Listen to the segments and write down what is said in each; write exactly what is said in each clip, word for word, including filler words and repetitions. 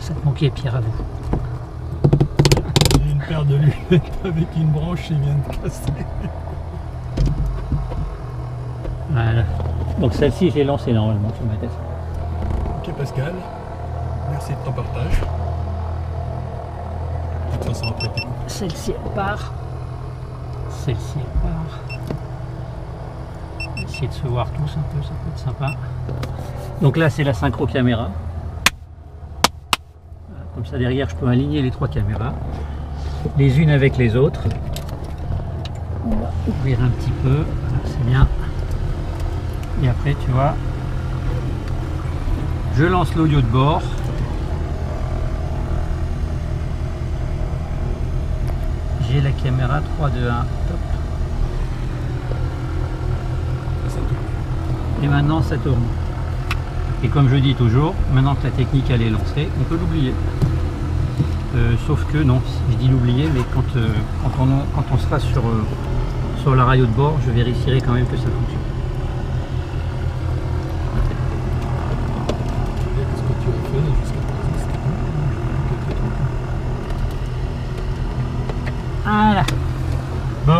ça te manquait, Pierre, à vous. J'ai une paire de lunettes avec une branche qui vient de casser. Voilà. Donc celle-ci, je l'ai lancée normalement sur ma tête. Ok Pascal, merci de ton partage. De toute façon après t'es coupé. Celle-ci, elle part. Celle-ci, elle part. On va essayer de se voir tous un peu, ça peut être sympa. Donc là, c'est la synchro caméra. Voilà, comme ça, derrière, je peux aligner les trois caméras, les unes avec les autres. On va ouvrir un petit peu, c'est bien. Et après, tu vois, je lance l'audio de bord. J'ai la caméra trois, deux, un, top. Et maintenant ça tourne. Et comme je dis toujours, maintenant que la technique elle est lancée, on peut l'oublier. Euh, sauf que non, je dis l'oublier, mais quand, euh, quand, on, quand on sera sur, euh, sur la radio de bord, je vérifierai quand même que ça fonctionne. Qu'est-ce que tu as fait jusqu'à présent? Voilà. Bon.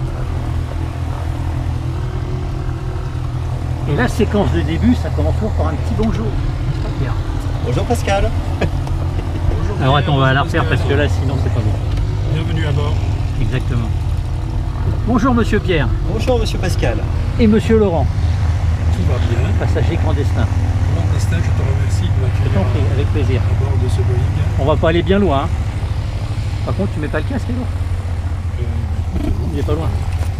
Et la séquence de début, ça commence toujours par un petit bonjour. Bonjour Pascal. Bonjour. Alors attends, on va la refaire parce que là, sinon c'est pas bon. Bienvenue à bord. Exactement. Bonjour Monsieur Pierre. Bonjour Monsieur Pascal. Et Monsieur Laurent, Tout va bien. passager clandestin. Clandestin, je te remercie de Je m'accueillir t'en prie, avec plaisir. à bord de ce Boeing. On va pas aller bien loin. Hein. Par contre, tu mets pas le casque, alors? Euh, écoute, Il est pas loin.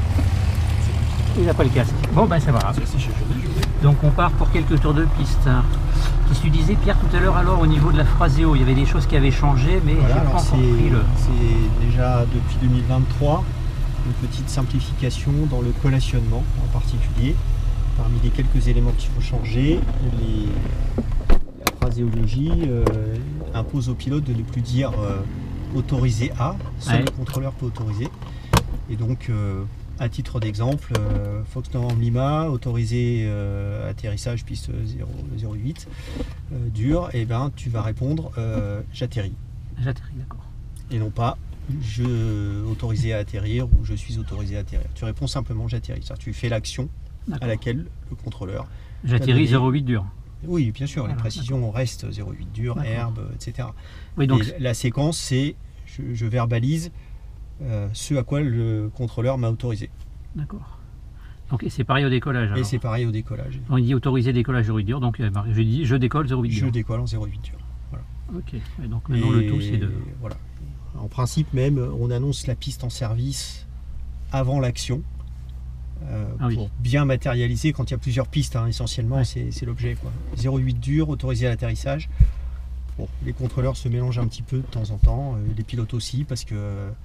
Il n'a pas le casque. Bon, ben ça va. ça, si je venais, je venais. Donc on part pour quelques tours de piste. Qu'est-ce que tu disais, Pierre, tout à l'heure, alors au niveau de la phraséo, il y avait des choses qui avaient changé, mais Voilà, j'ai pas alors encore pris le... c'est déjà depuis deux mille vingt-trois une petite simplification dans le collationnement en particulier. Parmi les quelques éléments qui vont changer, les... la phraséologie euh, impose au pilote de ne plus dire euh, autorisé à, seul Ouais. le contrôleur peut autoriser. Et donc, euh, à titre d'exemple, euh, Fox Novembre Lima, autorisé euh, atterrissage piste zéro zéro huit, euh, dur, et ben tu vas répondre euh, j'atterris. J'atterris, d'accord. Et non pas je autorisé à atterrir ou je suis autorisé à atterrir. Tu réponds simplement j'atterris. C'est-à-dire tu fais l'action à D'accord. laquelle le contrôleur. J'atterris donné- zéro huit dur. Oui, bien sûr, Voilà, les précisions restent zéro huit dur, D'accord. herbe, et cetera. Oui, donc, Et la séquence, c'est je, je verbalise euh, ce à quoi le contrôleur m'a autorisé. d'accord. Donc, et c'est pareil au décollage. Et alors. c'est pareil au décollage. On dit autorisé décollage zéro huit dur, donc euh, bah, je dis je décolle zéro huit Je dur. décolle en zéro huit dur. Ok, et donc maintenant Et le tout c'est de... voilà. En principe même, on annonce la piste en service avant l'action euh, Ah oui. pour bien matérialiser quand il y a plusieurs pistes. Hein, essentiellement, Ouais. c'est c'est l'objet, quoi. zéro huit dur, autorisé à l'atterrissage. Bon, les contrôleurs se mélangent un petit peu de temps en temps, euh, les pilotes aussi, parce que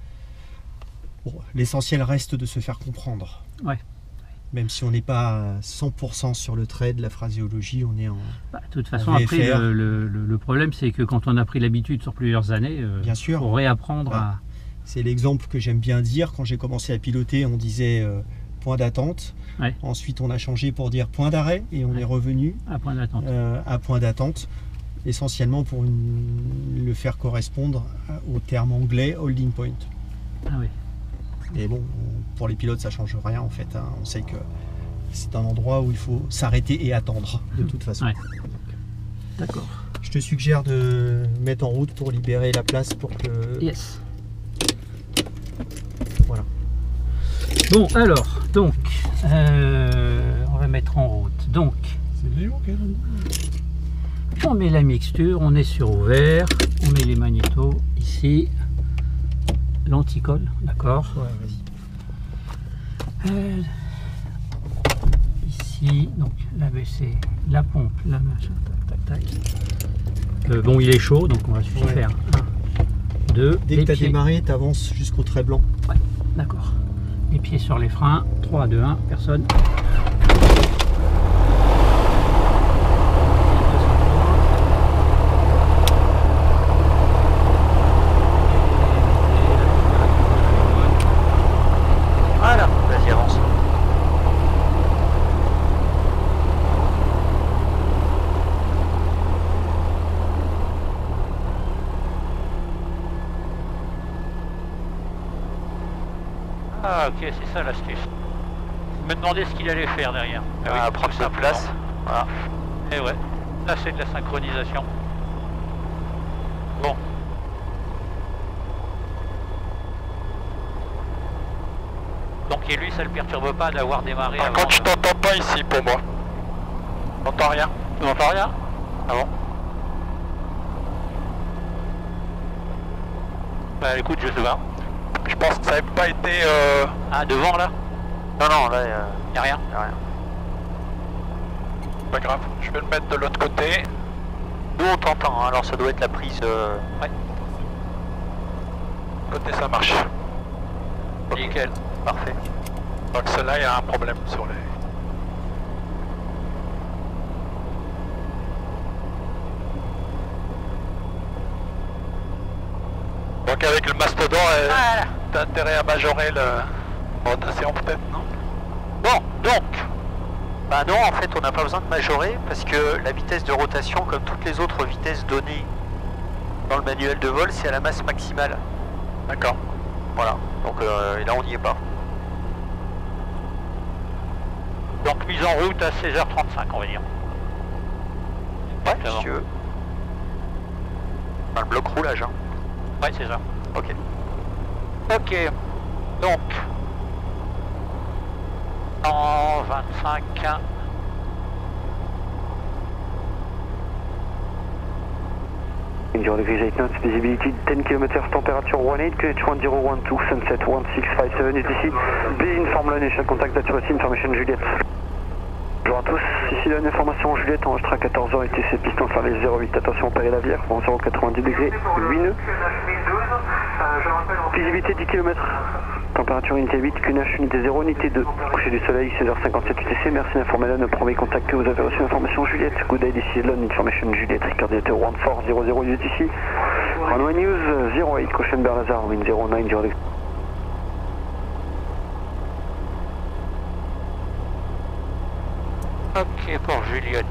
bon, l'essentiel reste de se faire comprendre. Ouais. Même si on n'est pas à cent pour cent sur le trait de la phraséologie, on est en... Bah, de toute façon, En V F R. après, le, le- le- le problème c'est que quand on a pris l'habitude sur plusieurs années, euh, Bien sûr. faut réapprendre Bah, C'est l'exemple que j'aime bien dire. Quand j'ai commencé à piloter, on disait euh, point d'attente. Ouais. Ensuite, on a changé pour dire point d'arrêt et on Ouais. est revenu à, à point d'attente. euh, à point d'attente, essentiellement pour une- le faire correspondre à- au terme anglais holding point. Ah oui. Et bon, on- pour les pilotes, ça change rien en fait. Hein. On sait que c'est un endroit où il faut s'arrêter et attendre de toute façon. Ouais. D'accord. Je te suggère de mettre en route pour libérer la place pour que... Yes. Voilà. Bon, alors, donc, euh, on va mettre en route. Donc, C'est Léo qui est là-dedans. on met la mixture, on est sur ouvert, on met les magnétos ici, l'anticolle, d'accord. Ouais, vas-y. Euh, ici, donc là c'est la pompe, la machin, tac tac tac. Euh, bon, il est chaud, donc on va juste Ouais. faire un, deux, Dès les que tu as pieds. démarré, tu avances jusqu'au trait blanc. D'accord. Les pieds sur les freins, trois, deux, un, personne. Voilà, vas-y, avance. Ah ok, c'est ça l'astuce. Je me demandais ce qu'il allait faire derrière. Ah, oui, prendre sa place. Voilà. Et ouais, là c'est de la synchronisation. Bon. Donc et lui ça le perturbe pas d'avoir démarré Par avant. contre, je t'entends pas ici pour moi. J'entends rien. Tu n'entends rien? Ah bon? Bah écoute, je sais pas. Je pense que ça n'avait pas été... Euh... Ah, devant là? Non, non, là, il euh... y a rien. Y a rien. Pas grave, je vais le mettre de l'autre côté. Nous on t'entend, hein, alors ça doit être la prise... Euh... Ouais. Côté ça marche. Okay. Nickel. Parfait. Donc celle-là, il y a un problème sur les... Donc avec le mastodon, euh, Voilà. t'as intérêt à majorer la rotation peut-être, non? Bon, donc, bah non, en fait, on n'a pas besoin de majorer parce que la vitesse de rotation, comme toutes les autres vitesses données dans le manuel de vol, c'est à la masse maximale. D'accord. Voilà, donc euh, et là on n'y est pas. Donc mise en route à seize heures trente-cinq on va dire. Ouais, si tu veux. Dans le bloc roulage, hein. Ouais, c'est ça. Ok. Ok. Donc. cent vingt-cinq. India eight knots, visibility ten kilometers, temperature one eight, Q H one zero one two, sunset one six five seven U T C. B informe la initial contact accuracy, information Juliette. Bonjour à tous, ici la information Juliette, enregistre à quatorze heures, U T C, piston service zéro huit, attention Paris Lavière, vent zéro quatre-vingt-dix degrés, huit nœuds. Visibilité dix kilomètres, température unité huit, Q N H unité zéro, unité deux. Coucher du soleil, seize heures cinquante-sept U T C, merci d'informer l'A N, premier contact que vous avez reçu l'information Juliette. Good day, d'ici Elon, information Juliette, Ricardiateur one four zero zero U T C. Runway News zéro huit, caution Bernazar, wind zéro neuf, zéro. Ok pour Juliette.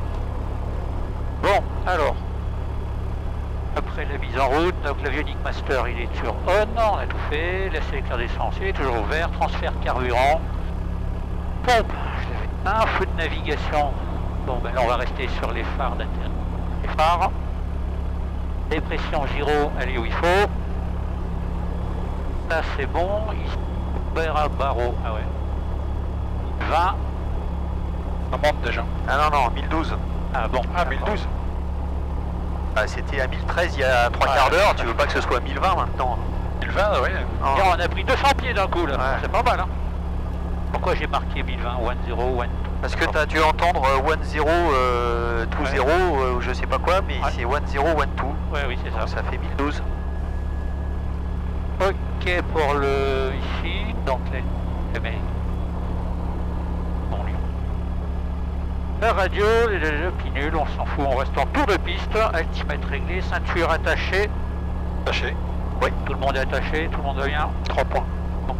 Bon, alors. Après la mise en route, donc l'avionique master il est sur on, on a tout fait, la sélecteur d'essence il est toujours ouvert, transfert carburant, pompe, un feu de navigation, bon ben là on va rester sur les phares d'intérieur, les phares, dépression gyro, elle est où il faut, ça c'est bon, il à barreau, ah ouais, vingt, Ça monte déjà. Ah non, non, mille douze. ah bon, Ah, mille douze. Ah, c'était à mille treize il y a trois Ah, quarts d'heure, ouais. tu veux pas que ce soit mille vingt maintenant? mille vingt, oui. Non. Tiens, on a pris deux cents pieds d'un coup là, Ouais. c'est pas mal hein. Pourquoi j'ai marqué mille vingt, one zero, one two? Parce que tu as dû entendre one zero, euh, two zero, euh, ou je sais pas quoi, mais Ouais. c'est one zero, one two. Ouais, oui c'est ça. Donc ça fait mille douze. Ok pour le ici, donc les, les mecs. Bon, lui. La radio, les, les, les pinules, on s'en fout, on reste en tour de piste, altimètre réglé, ceinture attachée. Attaché. Oui, tout le monde est attaché, tout le monde va bien. trois points. Bon.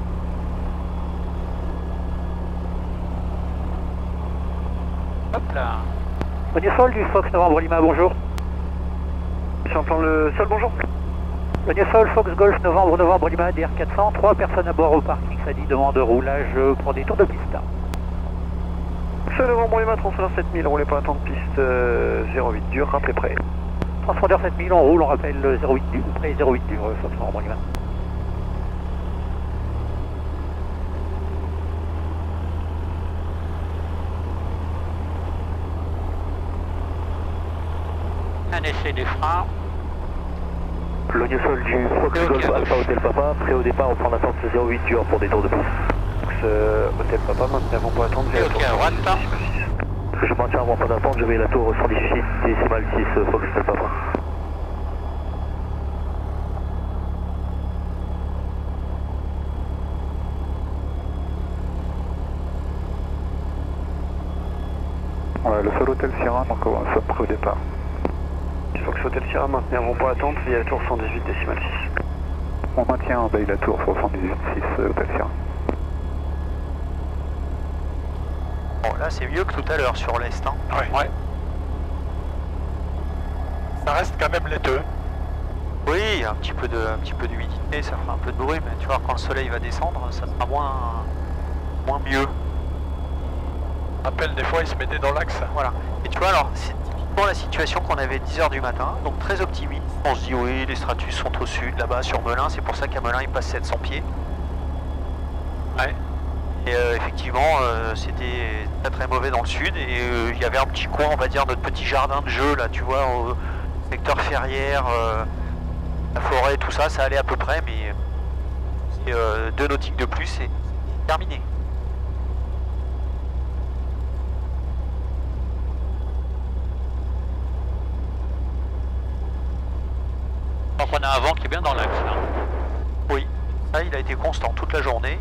Hop là. Sol du Fox Novembre Lima, bonjour. Sur plan le sol, bonjour. Sol Fox Golf Novembre Novembre Lima, D R quatre cents, trois personnes à bord au parking, ça dit demande de roulage pour des tours de piste. Sol novembre Lima, transpondeur sept mille, roulez pas attendre piste euh, zéro huit dur, rappelez prêt. Transpondeur sept mille, on roule, on rappelle le zéro huit dur, près zéro huit dur, Fox Novembre Lima. Un essai des freins. L'audio sol du Fox Ok. Golf Alpha Hotel Papa, prêt au départ, on prend l'attente zéro huit dur pour des tours de piste. Fox euh, Hotel Papa, maintenant pour attendre, Et ok à droite. Je maintiens avant pas d'attente, je vais la tour cent dix-huit, décimal six, Fox Hotel Papa. Ouais, le sol Hôtel Sierra, donc on va prêt au départ. Fox Hotel Sierra, maintenez avant pas attente, via la tour cent dix-huit, décimal six. On maintient en bail la tour soixante-dix-huit six, euh, Hôtel Sierra. Bon, là c'est mieux que tout à l'heure sur l'est. Hein. Ouais. Ouais. Ça reste quand même les deux. Oui, un petit peu de, un petit peu d'humidité, ça fera un peu de bruit, mais tu vois, quand le soleil va descendre, ça sera moins, moins mieux. Rappelle, des fois, il se mettait dans l'axe. Voilà. Et tu vois, alors, c'est typiquement la situation qu'on avait dix heures du matin, donc très optimiste. On se dit, oui, les stratus sont au sud, là-bas, sur Melun, c'est pour ça qu'à Melun, il passe sept cents pieds. Ouais. Et euh, effectivement, euh, c'était très très mauvais dans le sud, et euh, il y avait un petit coin, on va dire, notre petit jardin de jeu, là, tu vois, au secteur Ferrière, euh, la forêt, tout ça, ça allait à peu près, mais euh, deux nautiques de plus, et terminé. Donc on a un vent qui est bien dans l'axe. Hein. Oui, ça il a été constant toute la journée.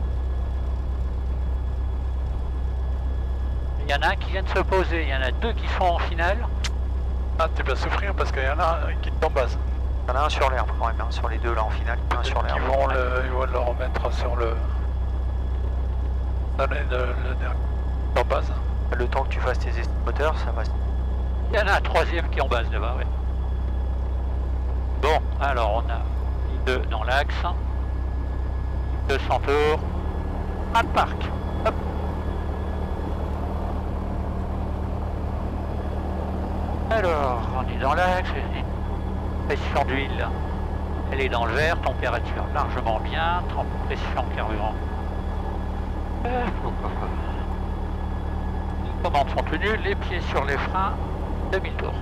Il y en a un qui vient de se poser, il y en a deux qui sont en finale. Ah, tu vas souffrir parce qu'il y en a un qui est en base. Il y en a un sur l'herbe quand même, hein, sur les deux là en finale, un sur l'herbe. Ils vont le, ils vont le remettre sur le... Donner le, le dernier en base. Le temps que tu fasses tes essais moteurs, ça va... Il y en a un troisième qui est en base là-bas, ouais. Bon, alors on a deux dans l'axe, deux centaures, un parc. Hop. Alors, on est dans l'axe, pression d'huile, elle est dans le vert, température largement bien, pression carburant. Euh, les commandes sont tenues, les pieds sur les freins, deux mille tours.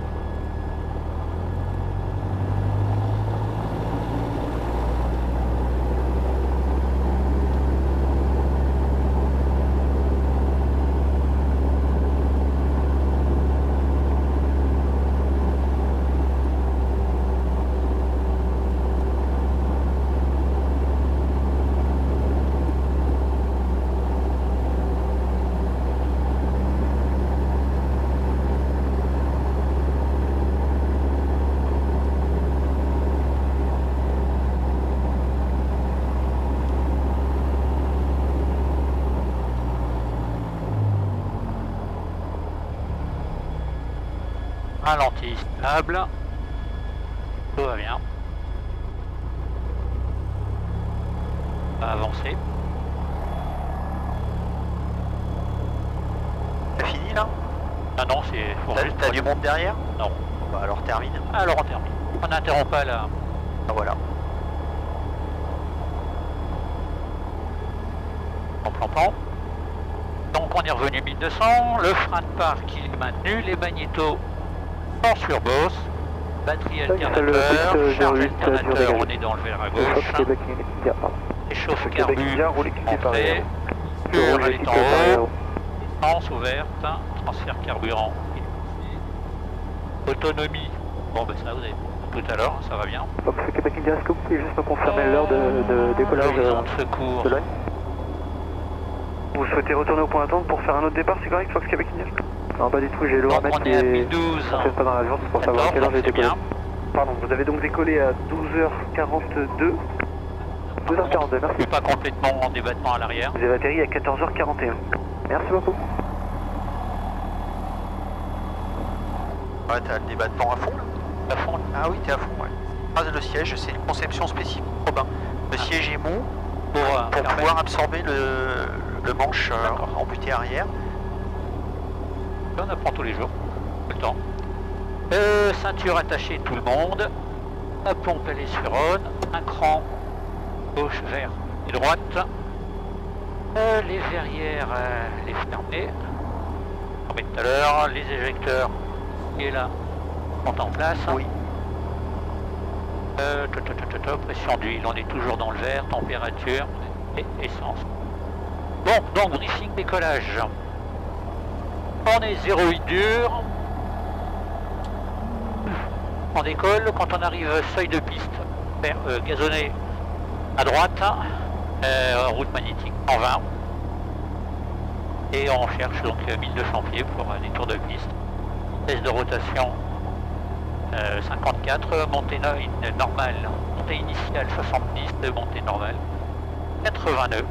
Ralenti stable, tout va bien, on va avancer. T'as fini là? Ah non, c'est... T'as du monde derrière? Non. Bah alors termine. Alors on termine, on n'interrompt pas là. Ah voilà. En plan-plan. Donc on est revenu mille deux cents, le frein de parc il est maintenu, les magnétos hors sur bosse, batterie alternateur, charge alternateur, on est dans le vert à gauche, échauffe carburant, entrée, pure elle est en haut, essence ouverte, transfert carburant, autonomie, bon ben ça vous avez tout à l'heure, ça va bien. Donc ce Québec India, est-ce que vous pouvez juste me confirmer l'heure de, de décollage l'horizon de secours. de l'œil? Vous souhaitez retourner au point d'attente pour faire un autre départ, c'est correct, Fox Québec India? Non, pas du tout, j'ai le Donc remettre on est à mille douze, ne pas dans l'avion, c'est pour savoir à quelle heure j'ai décollé. bien. Pardon, vous avez donc décollé à douze heures quarante-deux. douze heures quarante-deux, Je merci. suis pas complètement en débattement à l'arrière. Vous avez atterri à quatorze heures quarante et un. Merci beaucoup. Ouais, t'as le débattement à fond là? À fond. Ah oui, t'es à fond, ouais. Phrase le siège, c'est une conception spécifique Robin. Le siège est mou Pour, euh, pour permettre- pouvoir absorber le, le manche euh, amputé arrière. On apprend tous les jours, tout le temps. Euh, ceinture attachée tout le monde. La pompe elle est sur on. Un cran gauche, vert et droite. Euh, les verrières, euh, les fermées. Comme tout à l'heure, les éjecteurs qui est là sont en place. Oui. Euh, to- to- to- to- to, pression d'huile, on est toujours dans le vert, température et essence. Bon, donc briefing décollage. On est zéro huit dur. On décolle quand on arrive seuil de piste. Faire euh, gazonner à droite, euh, route magnétique en vingt. Et on cherche donc mille deux cents pieds pour un détour de piste. Vitesse de rotation euh, cinquante-quatre, montée no une normale, montée initiale soixante-dix, montée normale quatre-vingt-neuf.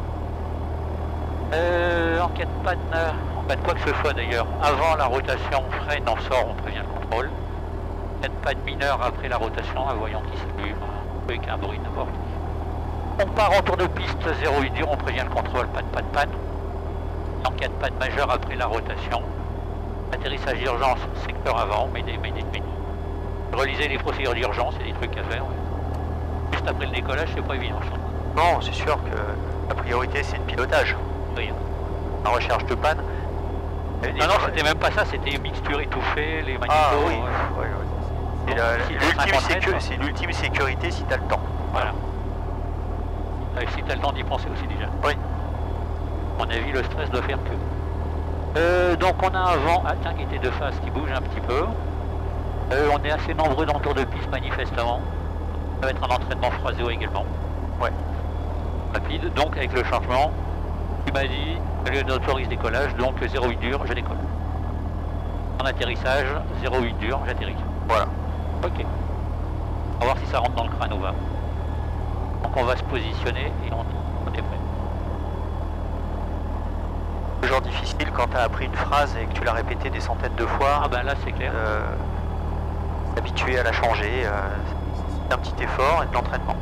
Euh, en cas de panne, en cas de quoi que ce soit d'ailleurs, avant la rotation freine, on sort, on prévient le contrôle. Pas de panne mineure après la rotation, un voyant qui s'allume, un truc, un bruit, n'importe. On part en tour de piste zéro huit dur, on prévient le contrôle, pas de pas de panne. En cas de panne majeure après la rotation, atterrissage d'urgence, secteur avant, Mayday, Mayday, Mayday. Relisez les procédures d'urgence, il y a des trucs à faire. Ouais. Juste après le décollage, c'est pas évident, je trouve. Non, c'est sûr que la priorité c'est le pilotage. Oui. La recherche de panne. Non, non, c'était même pas ça, c'était mixture étouffée, les magnétos. Ah oui, ouais. ouais, ouais. Bon, C'est la- si l'ultime t'as sécu- cinquante c'est l'ultime sécurité si t'as le temps. Voilà. Ouais, si t'as le temps d'y penser aussi déjà. Oui. À mon avis, le stress doit faire que. Euh, donc on a un vent, ah tiens, qui était de face, qui bouge un petit peu. Euh, on est assez nombreux dans le tour de piste manifestement. Ça va être un entraînement phrasé également. Ouais. Rapide, donc avec le changement, tu m'as dit, elle autorise décollage, donc zéro huit dur, je décolle. En atterrissage, zéro huit dur, j'atterris. Voilà. Ok. On va voir si ça rentre dans le crâne ou pas. Donc on va se positionner et on, on est prêt. Toujours difficile quand t'as appris une phrase et que tu l'as répétée des centaines de fois. Ah ben là c'est clair. Euh, S'habituer à la changer, euh, c'est un petit effort et de l'entraînement.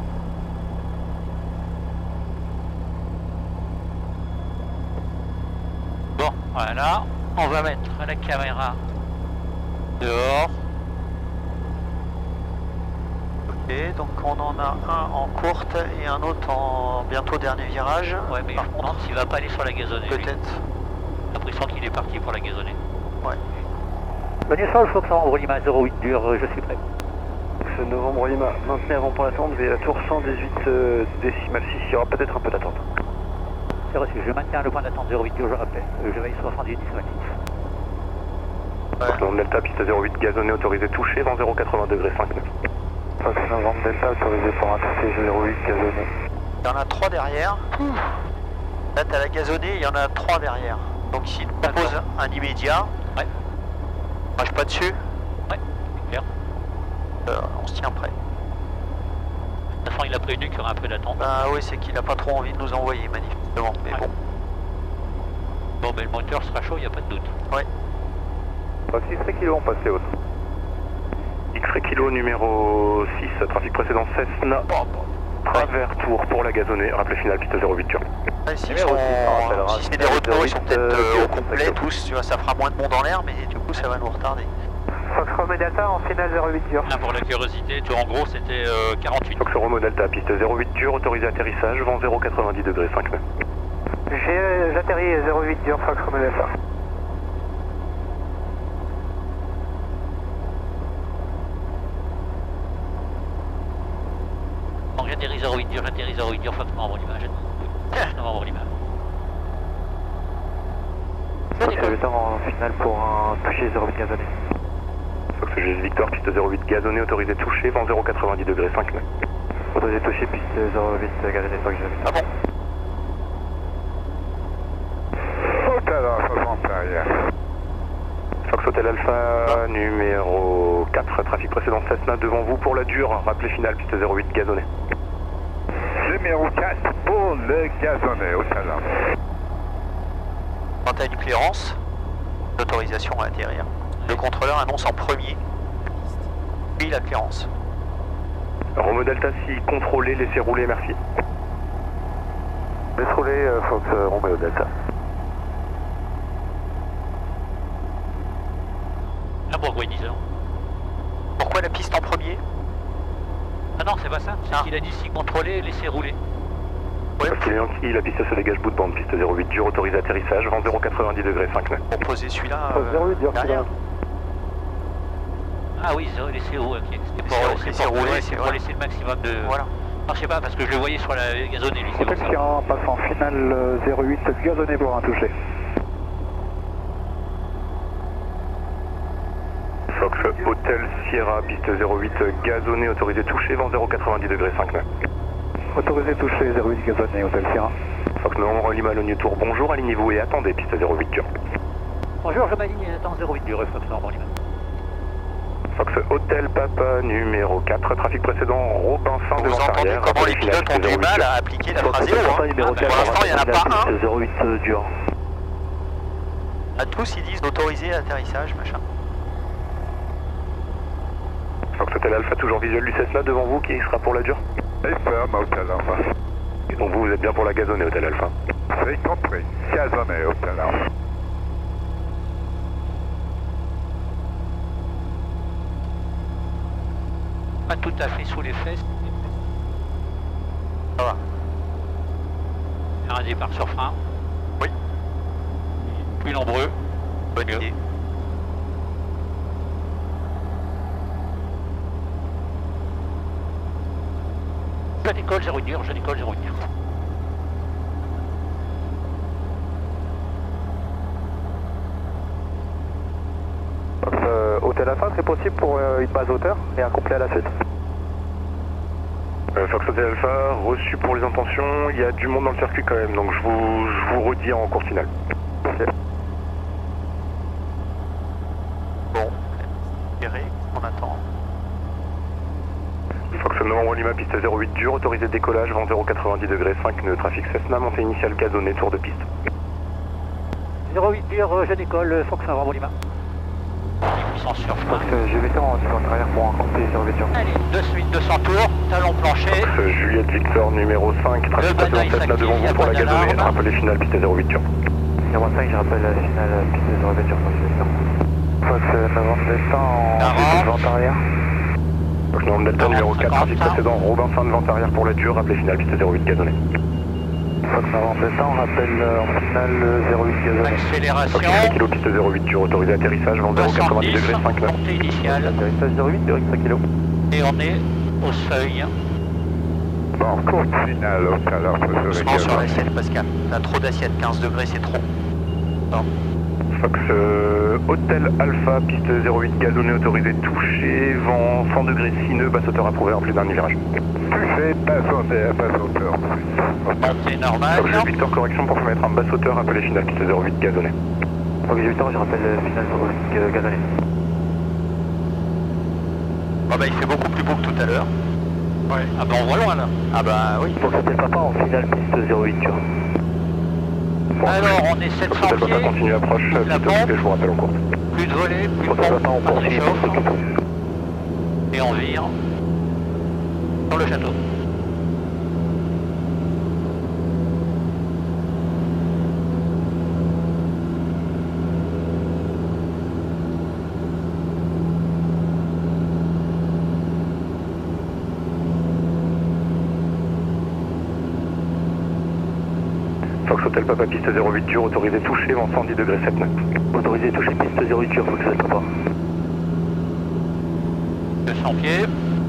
Bon, voilà. On va mettre la caméra dehors. Ok, donc on en a un en courte et un autre en bientôt dernier virage. Ouais, mais Par je me contre, demande s'il va pas aller sur la gazonnée. lui. peut-être. J'ai l'impression qu'il est parti pour la gazonnée. Ouais. Bonne Fox Novembre Lima zéro huit dur, je suis prêt. Fox Novembre Lima, maintenez avant pour l'attente, vers la tour cent dix-huit euh, décimal six, il y aura peut-être un peu d'attente. C'est reçu, je maintiens le point d'attente zéro huit dur, je rappelle. Euh, je vais soixante-dix décimal six. Ouais. Fox Delta, piste zéro huit, gazonné, autorisé touché, vent zéro quatre-vingts degrés cinq neuf. Fox Novembre Delta, autorisé pour un toucher zéro huit gazonné. Il y en a trois derrière. Là t'as la gazonnée, il y en a trois derrière. Donc s'il te propose un immédiat, Ouais. marche pas dessus, Ouais, c'est clair. euh, on se tient prêt. De toute façon, il a prévenu qu'il y aura un peu d'attente. Bah oui, c'est qu'il a pas trop envie de nous envoyer manifestement, mais Ouais. bon. Bon, ben le moteur sera chaud, il n'y a pas de doute. six kilo, on passe les hautes. X-ray kilo numéro six, trafic précédent Cessna. Travers tour pour la gazonnée, rappelé final, piste zéro huit dur. Ouais, s'ils Numéro sont- six, on rappellera. si c'est des retours, ils sont peut-être euh, au Euh, complet tous, tu vois, ça fera moins de monde en l'air, mais du coup ça va nous retarder. Fox Romeo Delta en finale zéro huit dur. Ah, pour la curiosité, tu, en gros, c'était euh, quarante-huit. Fox Romeo Delta, piste zéro huit dur, autorisé atterrissage, vent zéro quatre-vingt-dix degrés cinq neuf. J'ai- J'atterris zéro huit dur, Fox Romeo Delta. Donc j'atterris zéro huit dur, j'atterris zéro huit dur, Fox Novembre Lima, j'atterris Novembre Lima. Fox Delta en finale pour un toucher zéro huit gazonné. Fox G S Victor, piste zéro huit gazonné, autorisé touché, vent zéro quatre-vingt-dix degrés cinq neuf. Autorisé touché, piste zéro huit gazonné, Fox G S Victor. Ah bon? Hôtel soixante arrière. Fox Hotel Alpha, numéro quatre, trafic précédent Cessna devant vous pour la dure, rappelé final, piste zéro huit gazonné. Numéro quatre pour le gazonné, Hôtel. Quand tu as une clearance, l'autorisation à atterrir, le contrôleur annonce en premier, puis la clearance. Romeo Delta, si contrôlé, laissez rouler, merci. Laisse rouler, euh, Fox euh, Romeo Delta. Ah, pourquoi ils disent ça? Pourquoi la piste en premier? Ah non, c'est pas ça. C'est Ah. qu'il a dit si contrôler, laisser rouler. Ouais, Parce qu'il est Yankee, la piste se dégage bout de bande, piste zéro huit dur, autorisé atterrissage, vent zéro quatre-vingt-dix degrés cinq neuf. pour poser celui-là Fox zéro huit euh, dur, derrière. Ah oui, zéro- laisser rouler, ok. C'était pour, Laisser- c'est laisser pour- rouler, ouais, c'est c'est pour voilà. laisser le maximum de... Voilà. Non, je sais pas, parce que je le voyais sur la gazonnée, lui, c'est pour Hôtel ça. Sierra passe en finale zéro huit gazonné pour un toucher. Fox Hotel Sierra, piste zéro huit gazonné, autorisé touché, vent zéro quatre-vingt-dix degrés cinq neuf. Autorisé touché zéro huit gazonné, Hôtel Sierra. Fox Novembre Lima, le New Tour, bonjour, alignez-vous et attendez, piste zéro huit dur. Bonjour, je m'aligne, attends zéro huit dur, Fox Novembre Lima. Fox Hotel Papa, numéro quatre, trafic précédent, Robinson Vous devant entendez arrière, comment les rappelé final, pilotes ont piste du zéro huit mal dur. à appliquer la Fox phrase Hotel zéro, Papa, hein. numéro Pour quatre, l'instant, il n'y en a pas un. zéro huit dur. À tous, ils disent autorisé atterrissage, machin. Fox Hotel Alpha, toujours visuel du Cessna devant vous, qui sera pour la dure? Affirm, Hotel Alpha. Et donc vous, vous êtes bien pour la gazonnée, Hotel Alpha? C'est compris. Gazonné, Hotel Alpha. Pas tout à fait sous les fesses. Ça va. Un départ sur frein. Oui. Plus nombreux. Bonne idée. Je décolle, zéro dur, je décolle, zéro dur. Euh, hôtel Alpha, c'est possible pour euh, une base hauteur et un complet à la suite. Euh, Fox Hotel Alpha, reçu pour les intentions, il y a du monde dans le circuit quand même, donc je vous, je vous redis en course finale. Ok. Bon. Eric, on attend. Fox Novembre Lima, piste zéro huit dur, autorisé décollage, vent zéro quatre-vingt-dix degrés, cinq nœuds, trafic Cessna, montée initiale gazonnée, tour de piste. zéro huit dur, je décolle, Fox Novembre Lima. Puissance sur frein. Fox G V T en descente arrière pour un complet zéro huit dur. Allez, de suite deux cents tours, talon plancher. Fox Juliette Victor numéro cinq, trafic précédent Cessna devant vous pour la gazonnée, rappelez finale, piste zéro huit dur. zéro cinq, je rappelle la finale piste zéro huit dur. Fox Novembre Delta en vente arrière. Fox Novembre Delta numéro quatre, trafic précédent, Robinson de vente arrière pour la dure, rappelez finale, piste zéro huit gazonnée. Fox Novembre Delta, on rappelle en finale zéro huit gazonnée. Accélération. Fox kilo, piste zéro huit dur, autorisé atterrissage, vent zéro quatre-vingt-dix degrés, cinq nœuds. Montée initiale. Atterrissage zéro huit, zéro huit kilo. Et on est au seuil. Bon, course finale, Hotel Alpha. Doucement sur l'assiette, Pascal. T'as trop d'assiette, quinze degrés, c'est trop. Non. Fox euh, Hotel Alpha, piste zéro huit gazonnée, autorisé touché, vent cent degrés, six nœuds, basse hauteur approuvée en plus dernier virage. Touché, basse hauteur, basse hauteur. Montée normale. Fox Victor, correction pour mettre en basse hauteur, appelé finale, piste zéro huit gazonnée. Fox Victor, je rappelle finale zéro huit gazonnée. Ah bah il fait beaucoup plus beau que tout à l'heure. Ouais. Ah bah on voit loin là. Ah bah oui. Fox Hotel Papa en finale piste zéro huit dur. Alors on est sept Fox cents Hotel Papa pieds. continue approche, La piste occupée, je vous rappelle en course. Plus de volets, plus de Fox Hotel Papa on pompe, on poursuit, s'échauffe. on s'occupe. Et on vire sur le château. Fox Hotel Papa, piste zéro huit dur, autorisé touché, vent cent dix degrés, sept nœuds. Autorisé toucher piste zéro huit dur, Fox Hotel Papa. deux cents pieds.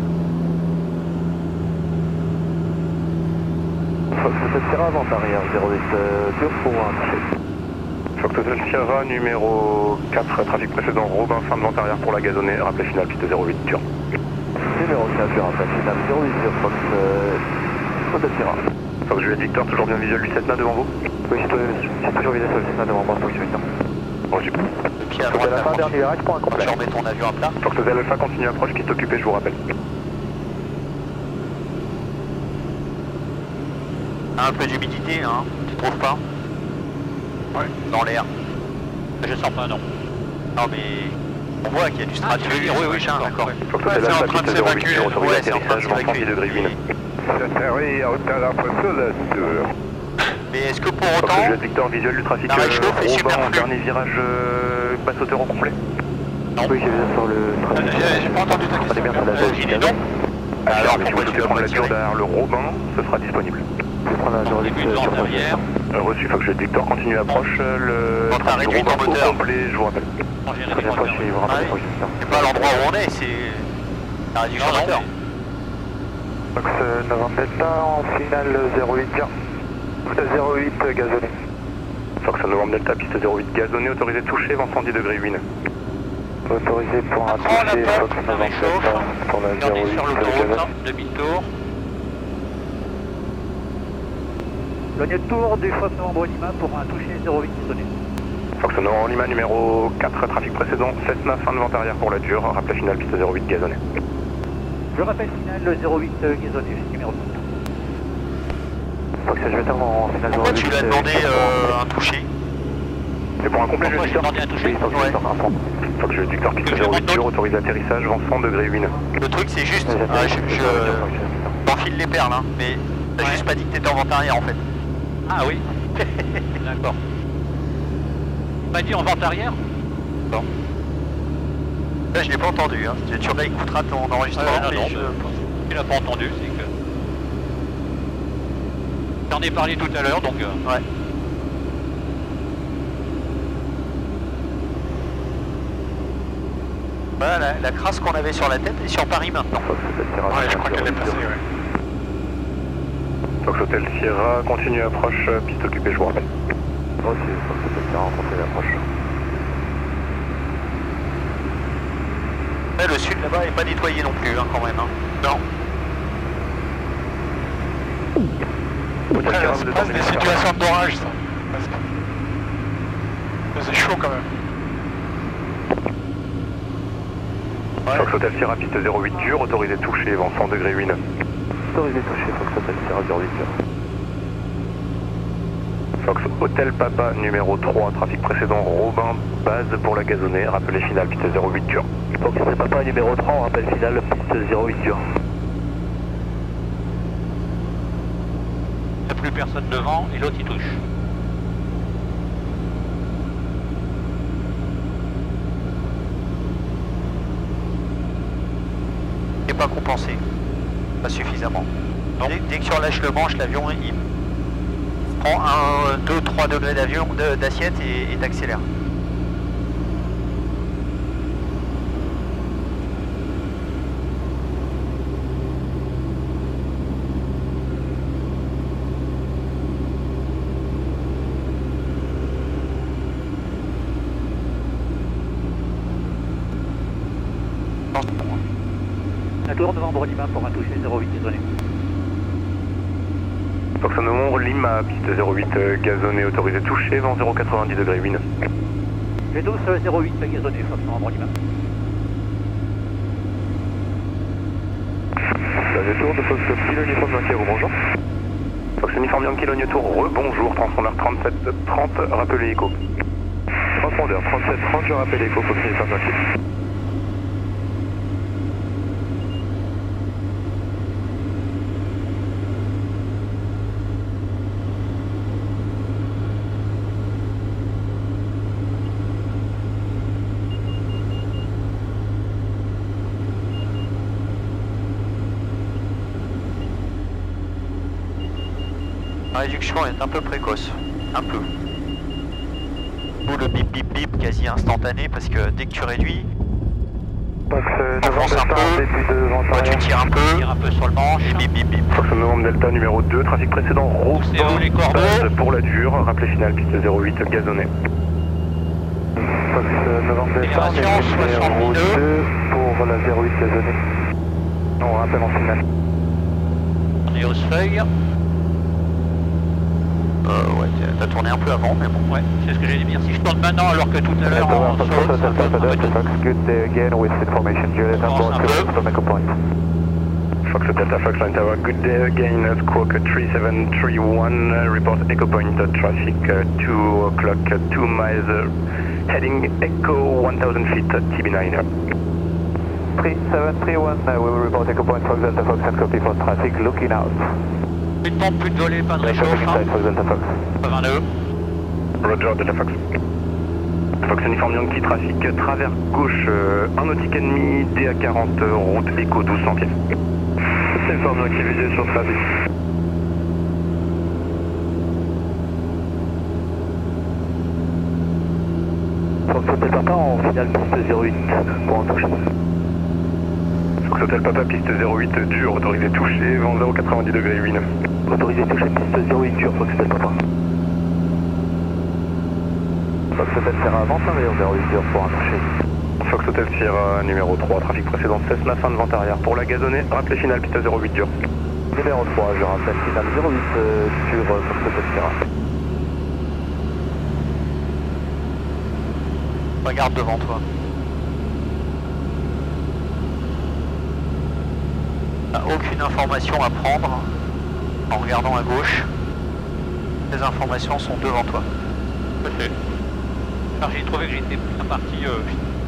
Fox Hotel Sierra vente arrière zéro huit dur pour un touché. Fox Hotel Sierra, numéro quatre, trafic précédent, Robinson de vente arrière pour la gazonnée, rappelé finale, piste zéro huit dur. Numéro quatre, je rappelle finale zéro huit dur, Fox euh, Hotel Sierra. Fox Juliette Victor, toujours bien visuel du Cessna devant vous? Oui, c'est toujours visuel sur le Cessna devant moi, Fox Victor. Reçu. Le pied à Fox droite, Hotel Alpha, là, dernier virage pour un complet. tu remets ton avion à plat. Fox Hotel Alpha continue approche, piste occupée, je vous rappelle. Un peu d'humidité, hein, tu trouves pas? Ouais. Dans l'air. Je sens pas non. Non mais on voit qu'il y a du stratus, tu veux dire, oui, oui, machin, d'accord. Fox Ouais, Hotel c'est en Alpha, train de piste zéro huit s'évacuer. dur, autorisé Ouais, c'est en train de atterrissage, vent cent dix s'évacuer. degrés, huit nœuds. J'atterris à Hotel Alpha sur la dure. Mais est-ce que pour Fox autant, Juliette Victor, visuel du trafic, la réchauffe est Robin superflue. en dernier virage, euh, basse hauteur au complet. Oui, j'ai vu ça sur le trafic. J'ai j'ai pas entendu ta On est bien question. sur la Euh, zone J'ai dit non. Alors, pourquoi si vous tu souhaitez veux prendre la retirer dure derrière le Robin, ce sera disponible. Je vais prendre la zéro huit Début de sur vente moi. derrière. Euh, Reçu, Fox Juliette Victor, continue approche, le Quand t'as trafic réduit ton Robin au moteur. complet, je vous rappelle. Bon, j'ai Prochaine fois, je vais vous rappeler Ouais. Fox Victor. c'est pas l'endroit où on est, c'est la réduction de moteur. Fox Novembre Delta en finale zéro huit dur. zéro huit gazonné. Fox Novembre Delta, piste zéro huit gazonnée, autorisé touché, vent cent dix degrés, huit nœuds. Autorisé pour un Prends la touché, porte, Fox ça Novembre réchauffe. Delta pour la Et on zéro est huit sur gazonnée. l'autoroute, demi-tour. Dernier tour du Fox Novembre Lima pour un touché zéro huit sonné. Fox Novembre Lima, numéro quatre, trafic précédent, Cessna, fin de vente arrière pour la dure, rappelé finale, piste zéro huit gazonnée. Je rappelle finale zéro huit gazonné, numéro sept. Fox H V T en finale zéro huit. Pourquoi tu lui as demandé euh, un touché? C'est pour un complet Pourquoi jeu j'ai Victor. demandé à toucher? Oui, Ouais. Faut que je Victor piste Je zéro huit demande dur, autorise atterrissage, vent cent degrés huit. Le truc c'est juste, euh, je, je m'enfile les perles, hein, mais t'as Ouais. juste pas dit que t'étais en vente arrière en fait. Ah oui. D'accord. Pas dit en vente arrière? Bon. Là je l'ai pas entendu, hein. tu, tu réécouteras ton enregistrement. Ah, non, mais non, je- mais tu l'as pas entendu, c'est que... J'en ai parlé tout à l'heure, donc... euh, Ouais. Voilà la, la crasse qu'on avait sur la tête est sur Paris maintenant. Ouais, je crois qu'elle est passée, ouais. Fox Hotel Sierra, continue approche, piste occupée, je vous rappelle. Moi aussi, Fox Hotel Sierra, continue l'approche. Ouais, le sud là-bas est pas nettoyé non plus, hein, quand même. Hein. Non. Hotel Après, Sierra, c'est vous êtes pas en des ligne. situations d'orage, ça. Parce que... C'est chaud quand même. Fox Hotel Sierra, piste zéro huit dur, autorisé toucher, vent cent degrés huit. Autorisé touché, Fox Hotel Sierra zéro huit dur. Fox Hotel Papa, numéro trois, trafic précédent, Robin, base pour la gazonnée, rappelé final, piste zéro huit dur. Fox Hotel Papa, numéro trois, on rappelle final, piste zéro huit dur. il n'y a plus personne devant et l'autre il touche. Il n'est pas compensé. Pas suffisamment. Dès, dès que tu relâches le manche, l'avion il prend un, deux, trois degrés d'avion de- d'assiette et et t'accélère. La tour devant Brolima pour un toucher zéro huit, désolé. Fox Nombre, Lima, piste zéro huit, euh, gazonnée, autorisé toucher, vent zéro quatre-vingt-dix degrés huit. G douze zéro huit, gazonné, Fox devant Brolima. La tour de Fox Kilo, uniforme Yankee, bonjour. Fox uniforme Yankee, Logno Tour, rebonjour, transpondeur trente-sept trente, rappelez écho. Transpondeur trente-sept trente, je rappelle écho, Fox uniforme Yankee. La réduction est un peu précoce. Un peu. Ou le bip bip bip quasi instantané parce que dès que tu réduis, Fox tu avances un peu, début de vent toi, tu tires un peu, Tire un peu sur le manche. et bip bip bip. Fox Novembre Delta numéro deux, trafic précédent, Poussez haut les cordeaux. base pour la dure, rappelé final, piste zéro huit, gazonnée. Fox Novembre Delta, on Fédération est numéro soixante-deux. deux pour la zéro huit gazonnée. On rappelle en finale. On est aux feuilles. Euh, ouais, t'as tourné un peu avant, mais bon. Ouais, c'est ce que j'ai dit dire. Si je tourne maintenant alors que tout à l'heure en Fox sol, Hotel ça peut Papa, un peu Fox, good day again with information. Juliet Avance Airport, un peu. from Echo Point. Fox Delta Fox Line Tower, good day again, Squawk three seven three one, uh, report Echo Point, uh, traffic uh, two o'clock, uh, two miles, uh, heading Echo one thousand feet, uh, T B nine. three seven three one, uh, we will report Echo Point, Fox Delta Fox and copy for traffic, looking out. Plus de pompe, plus de volée, pas de Traffic réchauffe. inside, Fox Delta Fox. vingt-deux. Roger, Delta Fox. Fox Uniforme Yankee, trafic travers gauche, euh, un nautique ennemi, D A quarante, euh, route Echo douze cents pieds. C'est Uniforme Yankee, visé sur trafic. Fox Hotel Papa en finale piste zéro huit pour un touche. Fox Hotel Papa, piste zéro huit, dur, autorisé touché, vent zéro quatre-vingt-dix degrés huit. Autorisé toucher piste zéro huit dur, Fox Hotel Papa. Fox Hotel Sierra avance, un meilleur zéro huit dur pour un touché. Fox Hotel Sierra, numéro trois, trafic précédent, Cessna, fin de vente arrière pour la gazonnée, rappelé final, piste zéro huit dur. Numéro trois, je rappelle, finale zéro huit euh, sur euh, Fox Hotel Sierra. Regarde devant toi. T'as aucune information à prendre en regardant à gauche. Les informations sont devant toi. Parfait. Alors j'ai trouvé que j'étais bien parti. Euh...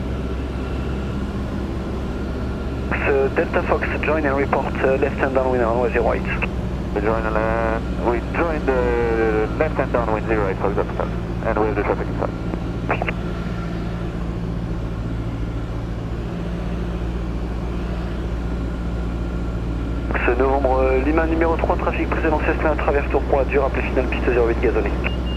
So Delta Fox, join and report uh, left hand downwind runway zero eight. We join, uh, we join the left hand downwind zero eight for example, and we have the traffic inside. Ce novembre, euh, Lima numéro trois, trafic précédent Cessna, travers tour pour la dure, appelé final piste zéro huit gazonnée.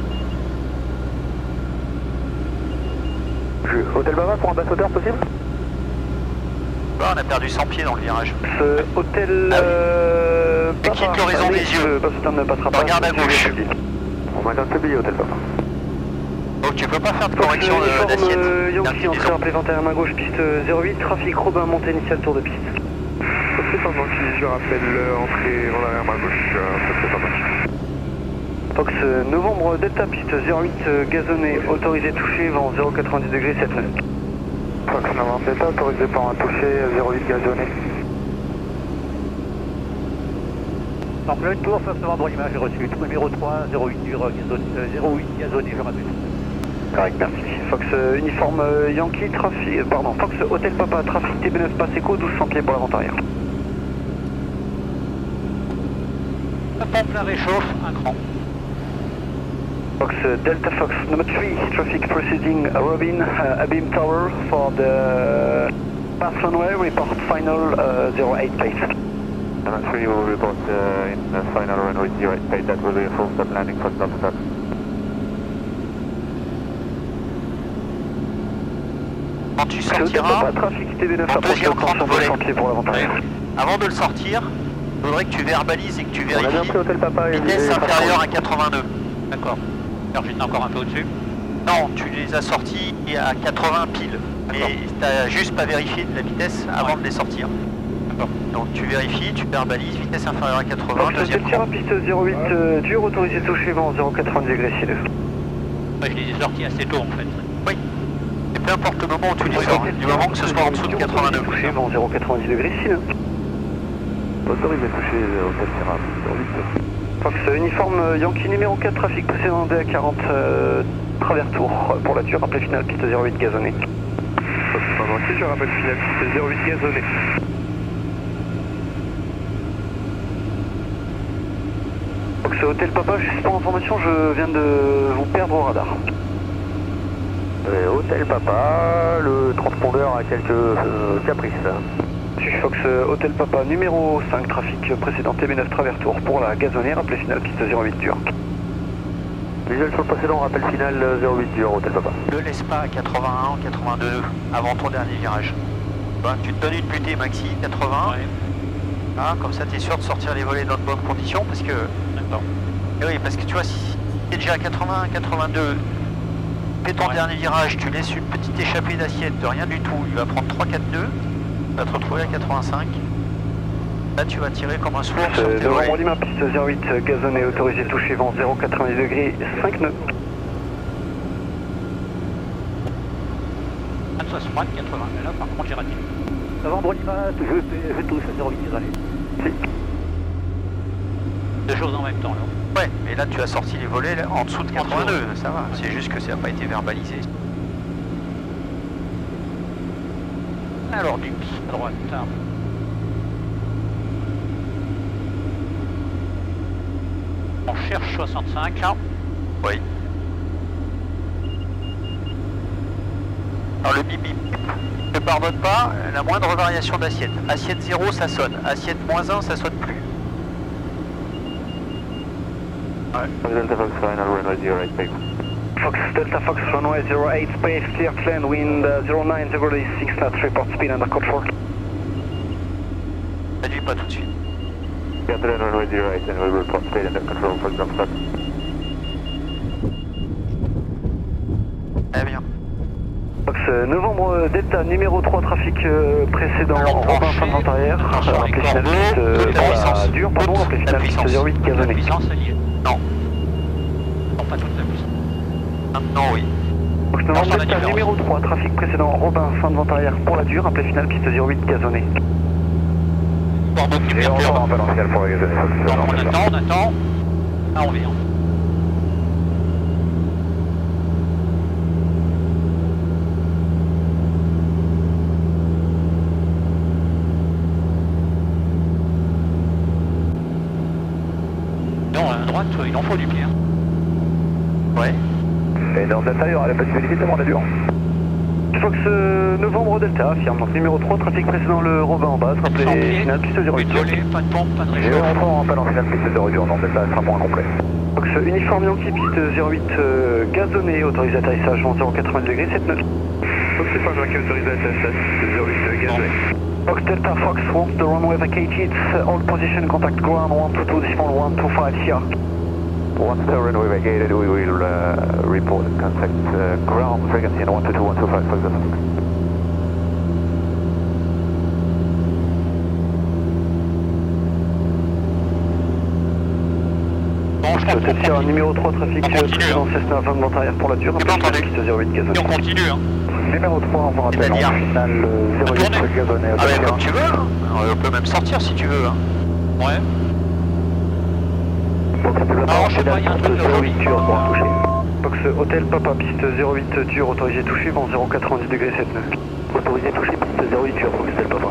Je, Hôtel Bava pour un basse hauteur possible? Bah, on a perdu cent pieds dans le virage. Ce hôtel... Ah oui. euh, Et quitte l'horizon des yeux. Le basse hauteur ne passera pas. Regarde à gauche. On va garder ce billet Hôtel Bava. Donc tu peux pas faire de correction de- d'assiette. Euh, Yankee, entrée rappelé vingt et un main gauche, piste zéro huit, trafic Robin, montée initiale, tour de piste. C'est pas gentil, je rappelle l'entrée en arrière main gauche, c'est pas mal. Fox, euh, novembre, Delta, piste zéro huit, euh, gazonné, autorisé touché, vent zéro quatre-vingt-dix degrés, sept nœuds. Fox, novembre, Delta, autorisé par un touché, zéro huit gazonné. En plein tour, Fox novembre Lima, j'ai reçu tour numéro trois, zéro huit dur, gazonné, euh, zéro huit gazonné, je rappelle. Correct, merci. Fox, euh, uniforme euh, Yankee, trafic, euh, pardon, Fox, Hôtel Papa, trafic T B neuf, Passeco, douze cents pieds pour la vente arrière. La pompe la réchauffe, un cran. Fox, uh, Delta Fox, number three, traffic proceeding Robin, uh, Abeam Tower for the pass runway, report final uh, zero eight pace. Number three will report uh, in the final runway zero eight pace, that will be a full stop landing for stop stop. Quand tu Hôtel sortiras, Papa, trafic T B neuf, en approche deuxième de cran de volet. cent pieds pour la vente arrière. Avant de le sortir, il faudrait que tu verbalises et que tu On a bien vérifies pris Hôtel Papa et vitesse et- inférieure à quatre-vingt-deux. D'accord. Alors j'étais encore un peu au-dessus. Non, tu les as sortis à quatre-vingts pile. Mais t'as juste pas vérifié la vitesse avant de les sortir. D'accord. Donc tu vérifies, tu verbalises, vitesse inférieure à quatre-vingts, Fox, deuxième Delta, cran. piste zéro huit, euh, dur, autorisé touché, vent zéro quatre-vingt-dix degrés, six deux. Ouais, je les ai sortis assez tôt en fait. Oui. Et peu importe le moment où tu les sors, du moment que ce soit en dessous de quatre-vingt-deux. Touché, vent zéro quatre-vingt-dix degrés, six deux. Autorisé touché, Hôtel Sierra, zéro huit. Fox, uniforme euh, Yankee numéro quatre, trafic précédent D A quarante, euh, travers tour pour la dure, appelé final piste zéro huit gazonné. Fox, pas gentil, je rappelle final piste zéro huit gazonné. Fox, Hôtel Papa, juste pour information, je viens de vous perdre au radar. Euh, Hôtel Papa, le transpondeur a quelques euh, caprices. Fox, euh, Hôtel Papa numéro cinq, trafic précédent T B neuf, travers tour pour la gazonnière, appelé final piste zéro huit dur. Visuel sur le précédent, rappel final zéro huit dur, Hôtel Papa. Ne laisse pas à quatre-vingt-un ou quatre-vingt-deux avant ton dernier virage. Ben, tu te donnes une butée maxi, quatre-vingts. Ouais. Ah, comme ça tu es sûr de sortir les volets dans de bonnes conditions parce que... D'accord. Eh oui, parce que tu vois, si tu es déjà à quatre-vingts, quatre-vingt-deux, fais ton Ouais. dernier virage, tu laisses une petite échappée d'assiette de rien du tout, il va prendre trois quatre nœuds, tu vas te retrouver à quatre-vingt-cinq. Là tu vas tirer comme un sourd sur tes Novembre volets. Lima, piste zéro huit, gazonné, autorisé touché, vent zéro quatre-vingt-dix degrés, cinq nœuds. soixante, quatre-vingts, mais là par contre j'ai raté. Novembre Lima, je, je touche à zéro huit gazonné. Si. Deux choses en même temps là. Ouais, mais là tu as sorti les volets là, en dessous de quatre-vingt-deux, ça va, c'est juste que ça n'a pas été verbalisé. Alors du à droite. On cherche soixante-cinq là. Oui. Alors le bip bip, ne pardonne pas la moindre variation d'assiette. Assiette zéro ça sonne, assiette moins un ça sonne plus. Ouais. Delta Fox, final runway zero eight pace. Fox, Delta Fox, runway zero eight, space, clear to land, wind uh, zero nine, zero six knots, report speed under control. Réduis pas tout de suite. Clear to land runway zero eight and we will report speed under control for jump stop. Très bien. Fox, euh, novembre Delta numéro trois, trafic euh, précédent, Alors, Robin, plancher, fin de vente arrière, plancher euh, avec appelé final corbeau, piste euh, toute la pour la puissance. dure, pardon, Toute appelé la final piste puissance. zéro huit La gazonné. puissance alliée. Non. Non, pas toute la puissance. Maintenant oui. Fox, Non, novembre ça, la Delta différence. numéro trois, trafic précédent, Robin, fin de vente arrière, pour la dure, appelé final piste zéro huit gazonné. Corbeau qui Et on perturbe. rappel en final pour la gazonnée. Donc on attend, on attend. Là on vient. droite, il en faut du pied. Hein. Ouais. Et dans Delta, il y aura la possibilité de demander du vent. Fox euh, novembre Delta, affirme donc numéro trois, trafic précédent le Robin en base, rappelez final piste zéro huit. Désolé, pas de pompe, pas de J'ai réchaud. encore en panneau final piste zéro huit, dans Delta, ce sera point complet. Fox uniforme Yankee, piste zéro huit euh, gazonné, autorisé atterrissage vent zéro quatre-vingts degrés, sept neuf. Fox uniforme Yankee, autorisé atterrissage piste zéro huit, gazonné. Fox Delta Fox, once the runway vacated, hold position, contact ground one two two, decimal one two five C R. Once the runway vacated, we will uh, report contact uh, ground frequency and one two two, one two five for the Bon, je pense qu'on Delta continue. numéro trois, trafic On continue, précédent Cessna vingt vent arrière pour la dure, C'est pas rappelez entendu. piste zéro huit gazonné. On continue, hein. Numéro trois, on vous rappelle en C'est-à-dire finale euh, zéro huit Tournez. gazonné. Ah mais comme tu veux, hein. On peut même sortir si tu veux. Hein. Ouais. Alors, je sais pas, il y a un truc de zéro huit joli. dur pour toucher. Fox Hôtel Papa, piste zéro huit dur, autorisé toucher, vent zéro quatre-vingt-dix degrés, sept neuf. Autorisé toucher, piste zéro huit dur, Fox Hôtel Papa.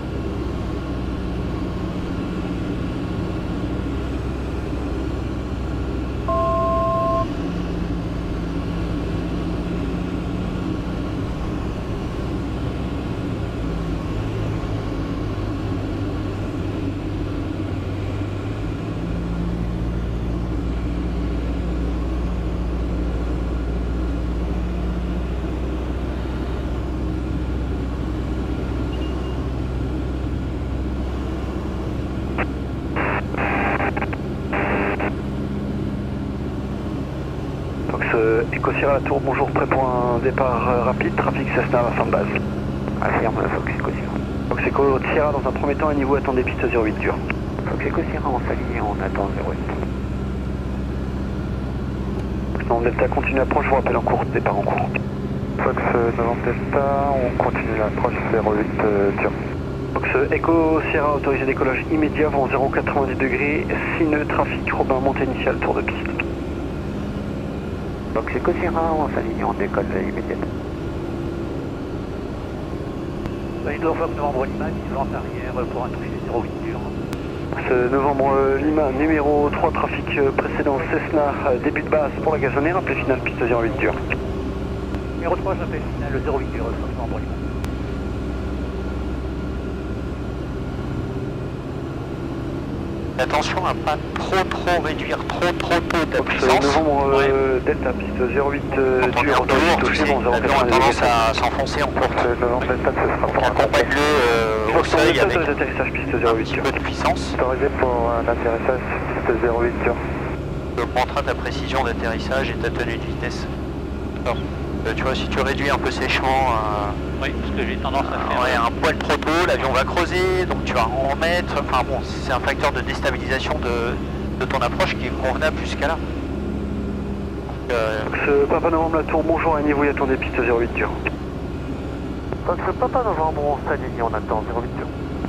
Fox euh, Echo Sierra la tour, bonjour, prêt pour un départ euh, rapide, trafic Cessna à la fin de base. Affirme Fox Echo Sierra. Fox Echo Sierra dans un premier temps à niveau, attendez piste zéro huit dur. Fox Echo Sierra, on s'aligne et on attend zéro huit. Non, Delta continue l'approche, je vous rappelle en cours, départ en cours. Fox Novembre Delta, on continue l'approche zéro huit euh, dur. Fox Echo Sierra, autorisé décollage immédiat, vent zéro quatre-vingt-dix degrés, sineux, trafic, Robin, montée initiale, tour de piste. Fox Echo Sierra, on s'aligne, on décolle immédiatement. Validor Fox novembre Lima, mise en arrière pour un toucher zéro huit dur. Ce novembre euh, Lima, numéro trois, trafic euh, précédent Cessna, euh, début de base pour la gazonnée, rappelez finale piste zéro huit dur. Numéro trois, j'appelle finale zéro huit dur, Fox novembre Lima. Attention à pas trop trop réduire trop trop tôt ta Donc, ce puissance. novembre euh, Ouais. Delta, piste zéro huit euh, Quand on est dur, en autorisé tour, tu toucher, sais, vent zéro l'avion a quatre-vingt-dix tendance degrés. à s'enfoncer en courte. Le Novembre Delta, ce sera pour un Accompagne-le euh, au seuil avec Autorisé atterrissage piste un zéro huit petit dur. peu de puissance. autorisé pour un atterrissage piste zéro huit dur. Tu augmenteras ta précision d'atterrissage et ta tenue de vitesse. Alors, euh, tu vois, si tu réduis un peu séchement, euh, Oui, parce que j'ai tendance à faire. ouais, un poil trop tôt, l'avion va creuser, donc tu vas en remettre. Enfin bon, c'est un facteur de déstabilisation de, de ton approche qui est convenable jusqu'à là. Euh, Ce Papa Novembre la tour, bonjour, à niveau, attendez piste zéro huit dur. Fox Papa Novembre, on s'aligne, on attend zéro huit dur.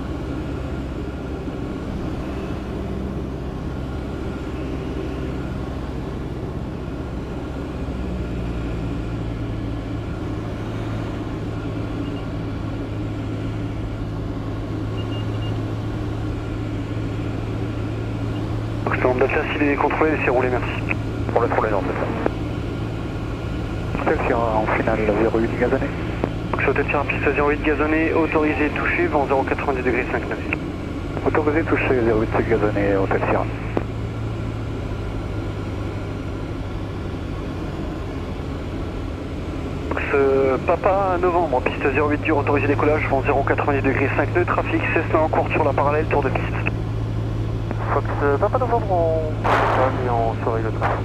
Donc, ce Delta, s'il est contrôlé, laissez rouler, merci. Pour le pour les normes, c'est ça. Delta en finale zéro huit gazonné. Donc, ce Delta Sierra, piste zéro huit gazonné, autorisé touché, vent zéro quatre-vingt-dix degrés, cinq neuf. Autorisé touché zéro huit gazonné, Hôtel Sierra. Donc, ce Papa Novembre, piste zéro huit dur, autorisé décollage, vent zéro quatre-vingt-dix degrés, cinq nœuds, trafic Cessna en cours sur la parallèle, tour de piste. Fox Papa Novembre, on s'aligne, on surveille le trafic.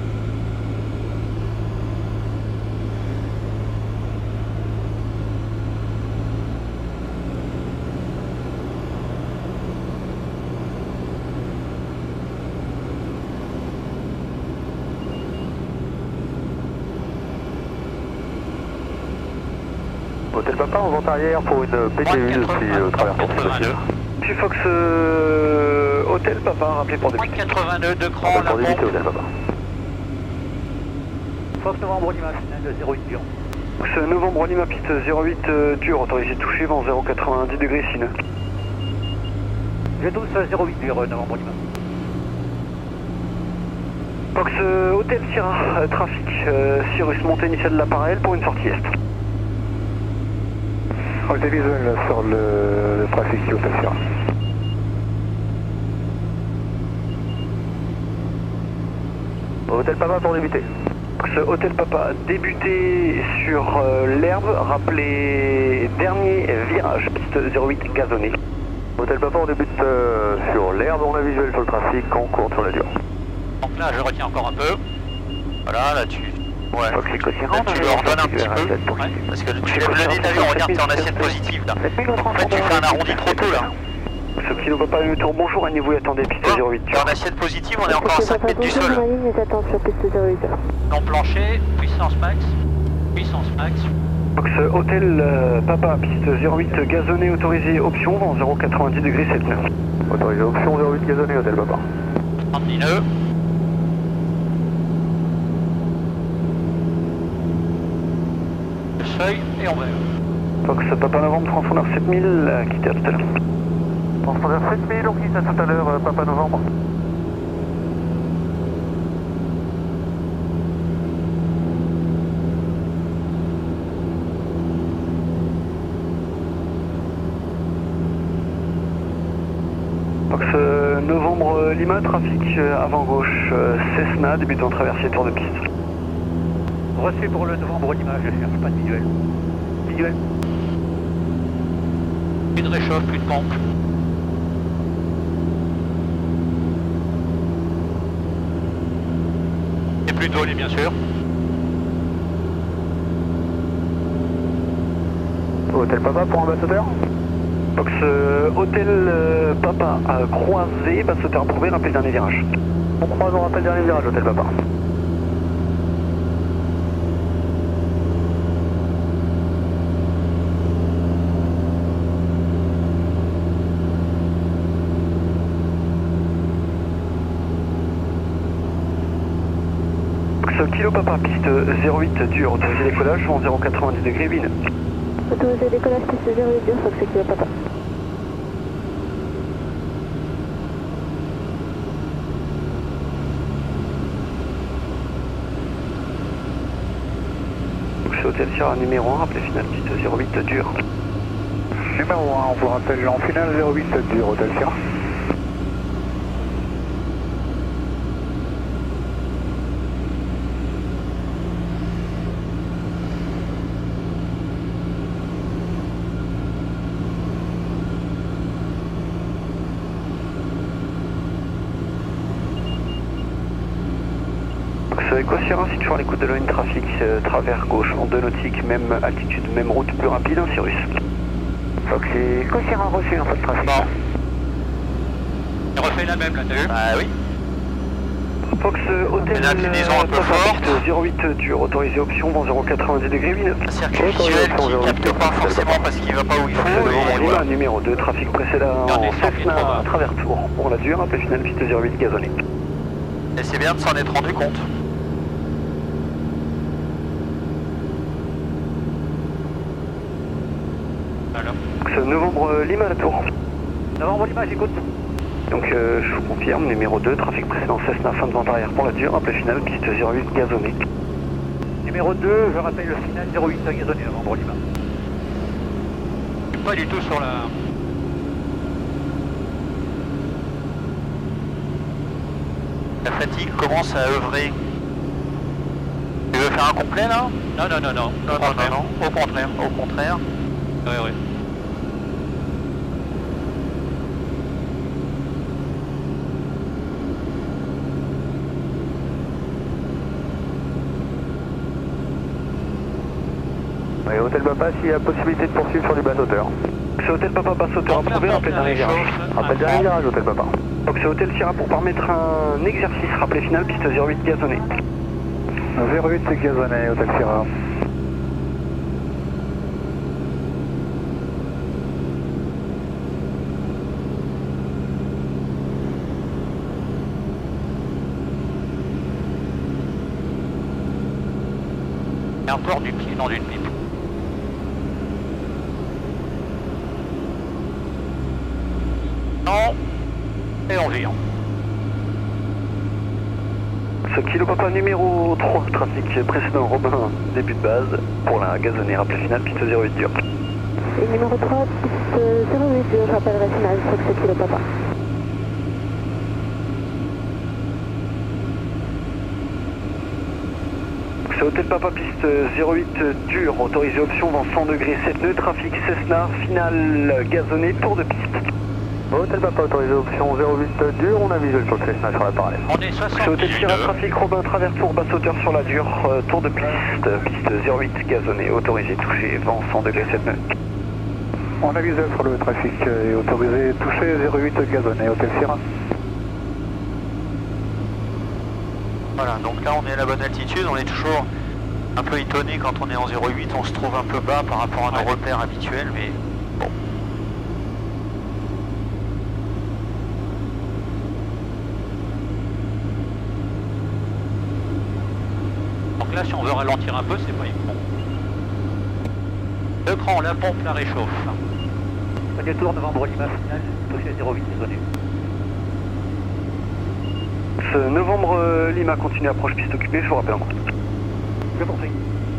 Hôtel Papa, on vente arrière pour une P T U depuis euh, travers pour quatre-vingt-deux. Puis Fox euh, Hôtel Papa, rappelé pour Moins débuter. quatre-vingt-deux de cran, Rappel la pour débuter, pompe. Hôtel Papa. Fox novembre Lima, finale zéro huit dur. Ce novembre Lima, piste zéro huit euh, dur, autorisé touché, vent zéro quatre-vingt-dix degrés, sineux. J'ai tous zéro huit dur, novembre Lima. Fox euh, Hôtel Sierra, euh, trafic, euh, Cyrus, montée initiale de l'appareil pour une sortie est. Hôtel visuel sur le, le trafic Hôtel Sierra. Hôtel Papa pour débuter. Fox Hôtel Papa, débuter sur euh, l'herbe, rappelez dernier virage, piste zéro huit gazonnée. Hôtel Papa, on débute euh, sur l'herbe, on a visuel sur le trafic, on court sur la dure. Donc là, je retiens encore un peu. Voilà, là tu... Ouais. Fox Echo Sierra, Là, tu le redonnes un petit peu. Ouais, parce que tu lèves le nez d'avion, regarde, t'es en assiette positive là. En fait, tu fais un arrondi trop tôt là. Ce Kilo Papa un tour, bonjour, et vous attendez, piste zéro huit. T'es en assiette positive, on est encore à cinq mètres du sol. En plancher, puissance max. Puissance max. Fox Hôtel euh, Papa, piste zéro huit gazonnée, autorisé option, vent zéro quatre-vingt-dix degrés sept nœuds. Autorisé option zéro huit gazonné, Hôtel Papa. trente nœuds. Le seuil est en vert. Fox Papa Novembre, transpondeur sept mille, euh, quittez à tout à l'heure. Transpondeur sept mille, on quitte à tout à l'heure, euh, Papa Novembre. Fox euh, Novembre euh, Lima, trafic euh, avant gauche, euh, Cessna, débutant traversée tour de piste. Reçu pour le novembre Lima, je cherche pas de visuel. Visuel. Plus de réchauffe, plus de pompe. Et plus tôt, bien sûr. Hôtel Papa pour un basse-hauteur. Fox euh, Hôtel euh, Papa, euh, croisé, basse-hauteur approuvé, rappel dernier virage. On croise, on rappelle dernier virage, Hôtel Papa. Fox Kilo Papa, piste zéro huit dur, autorisé décollage, vent zéro quatre-vingt-dix degrés, huit nœuds. Autorisé décollage, piste zéro huit dur, Fox Kilo Papa. Fox Hôtel Sierra numéro un, rappelé final, piste zéro huit dur. Numéro un, on vous rappelle en finale zéro huit dur, Hôtel Sierra. Echo Sierra, si toujours à l'écoute de l'O N trafic, euh, travers gauche, en deux nautiques, même altitude, même route, plus rapide, hein, Cyrus. Fox Echo Sierra reçu en fait trafic. Bon. Il refait la même là, t'as vu? Ah oui. Fox euh, Hôtel Une inclinaison un peu Papa, forte. piste zéro huit dur, autorisé option, vent zéro quatre-vingt-dix degrés, huit nœuds. Un circuit visuel qui capte pas forcément parce qu'il va pas où il faut. Novembre Et Lima, voilà. numéro deux, trafic précédent, Regardez, ça fait Cessna, trop bas. travers tour, pour la dure, rappel final, piste zéro huit gazonnée. Et c'est bien de s'en être rendu compte. Voilà. Fox Novembre Lima, la tour. Novembre Lima, j'écoute. Donc euh, je vous confirme, numéro deux, trafic précédent, Cessna, fin de vente arrière pour la dure, rappel final, piste zéro huit gazonnée. Numéro deux, je rappelle le final zéro huit gazonné Novembre Lima. Pas du tout sur la... La fatigue commence à œuvrer. Tu veux faire un complet là? Non, non, non, non. Non, non, non, non. Au contraire, au contraire. Oui, oui. Et Hôtel Papa, s'il y a possibilité de poursuivre sur du basse-hauteur. C'est Hôtel Papa, basse-hauteur approuvé, rappel dernier virage. Rappel dernier virage, Hôtel Papa. Donc c'est Hôtel Sierra pour permettre un exercice, rappelé final, piste zéro huit gazonnée. zéro huit gazonné, Hôtel Sierra. Et encore du pied dans une pipe. Non. Et on vire. Ce kilo papa numéro trois, trafic précédent Robin, début de base, pour la gazonnée, rappel final, piste zéro huit dur. Et numéro trois, piste zéro huit dur, rappellerai final, Fox kilo papa. C'est Hôtel Papa, piste zéro huit dur, autorisé option vent cent degrés, sept nœuds, trafic Cessna, final gazonné, tour de piste. Hôtel Papa, autorisé option zéro huit dur, on a visuel sur le Cessna sur la parallèle. On est soixante-dix. C'est Hôtel Sierra, trafic Robin, travers tour, basse hauteur sur la dure, euh, tour de piste, piste zéro huit gazonné, autorisé, touché, vent cent degrés, sept nœuds. On a visuel sur le trafic et autorisé touché zéro huit gazonné, Hôtel Sierra. Voilà, donc là on est à la bonne altitude, on est toujours un peu étonné quand on est en zéro huit, on se trouve un peu bas par rapport à nos ouais. repères habituels, mais bon. Donc là si on veut ralentir un peu, c'est pas évident. Le cran, la pompe la réchauffe. Premier tour, novembre Lima final, touché zéro huit désolé. Ce novembre euh, Lima continue approche piste occupée, je vous rappelle en compte. Je poursuis.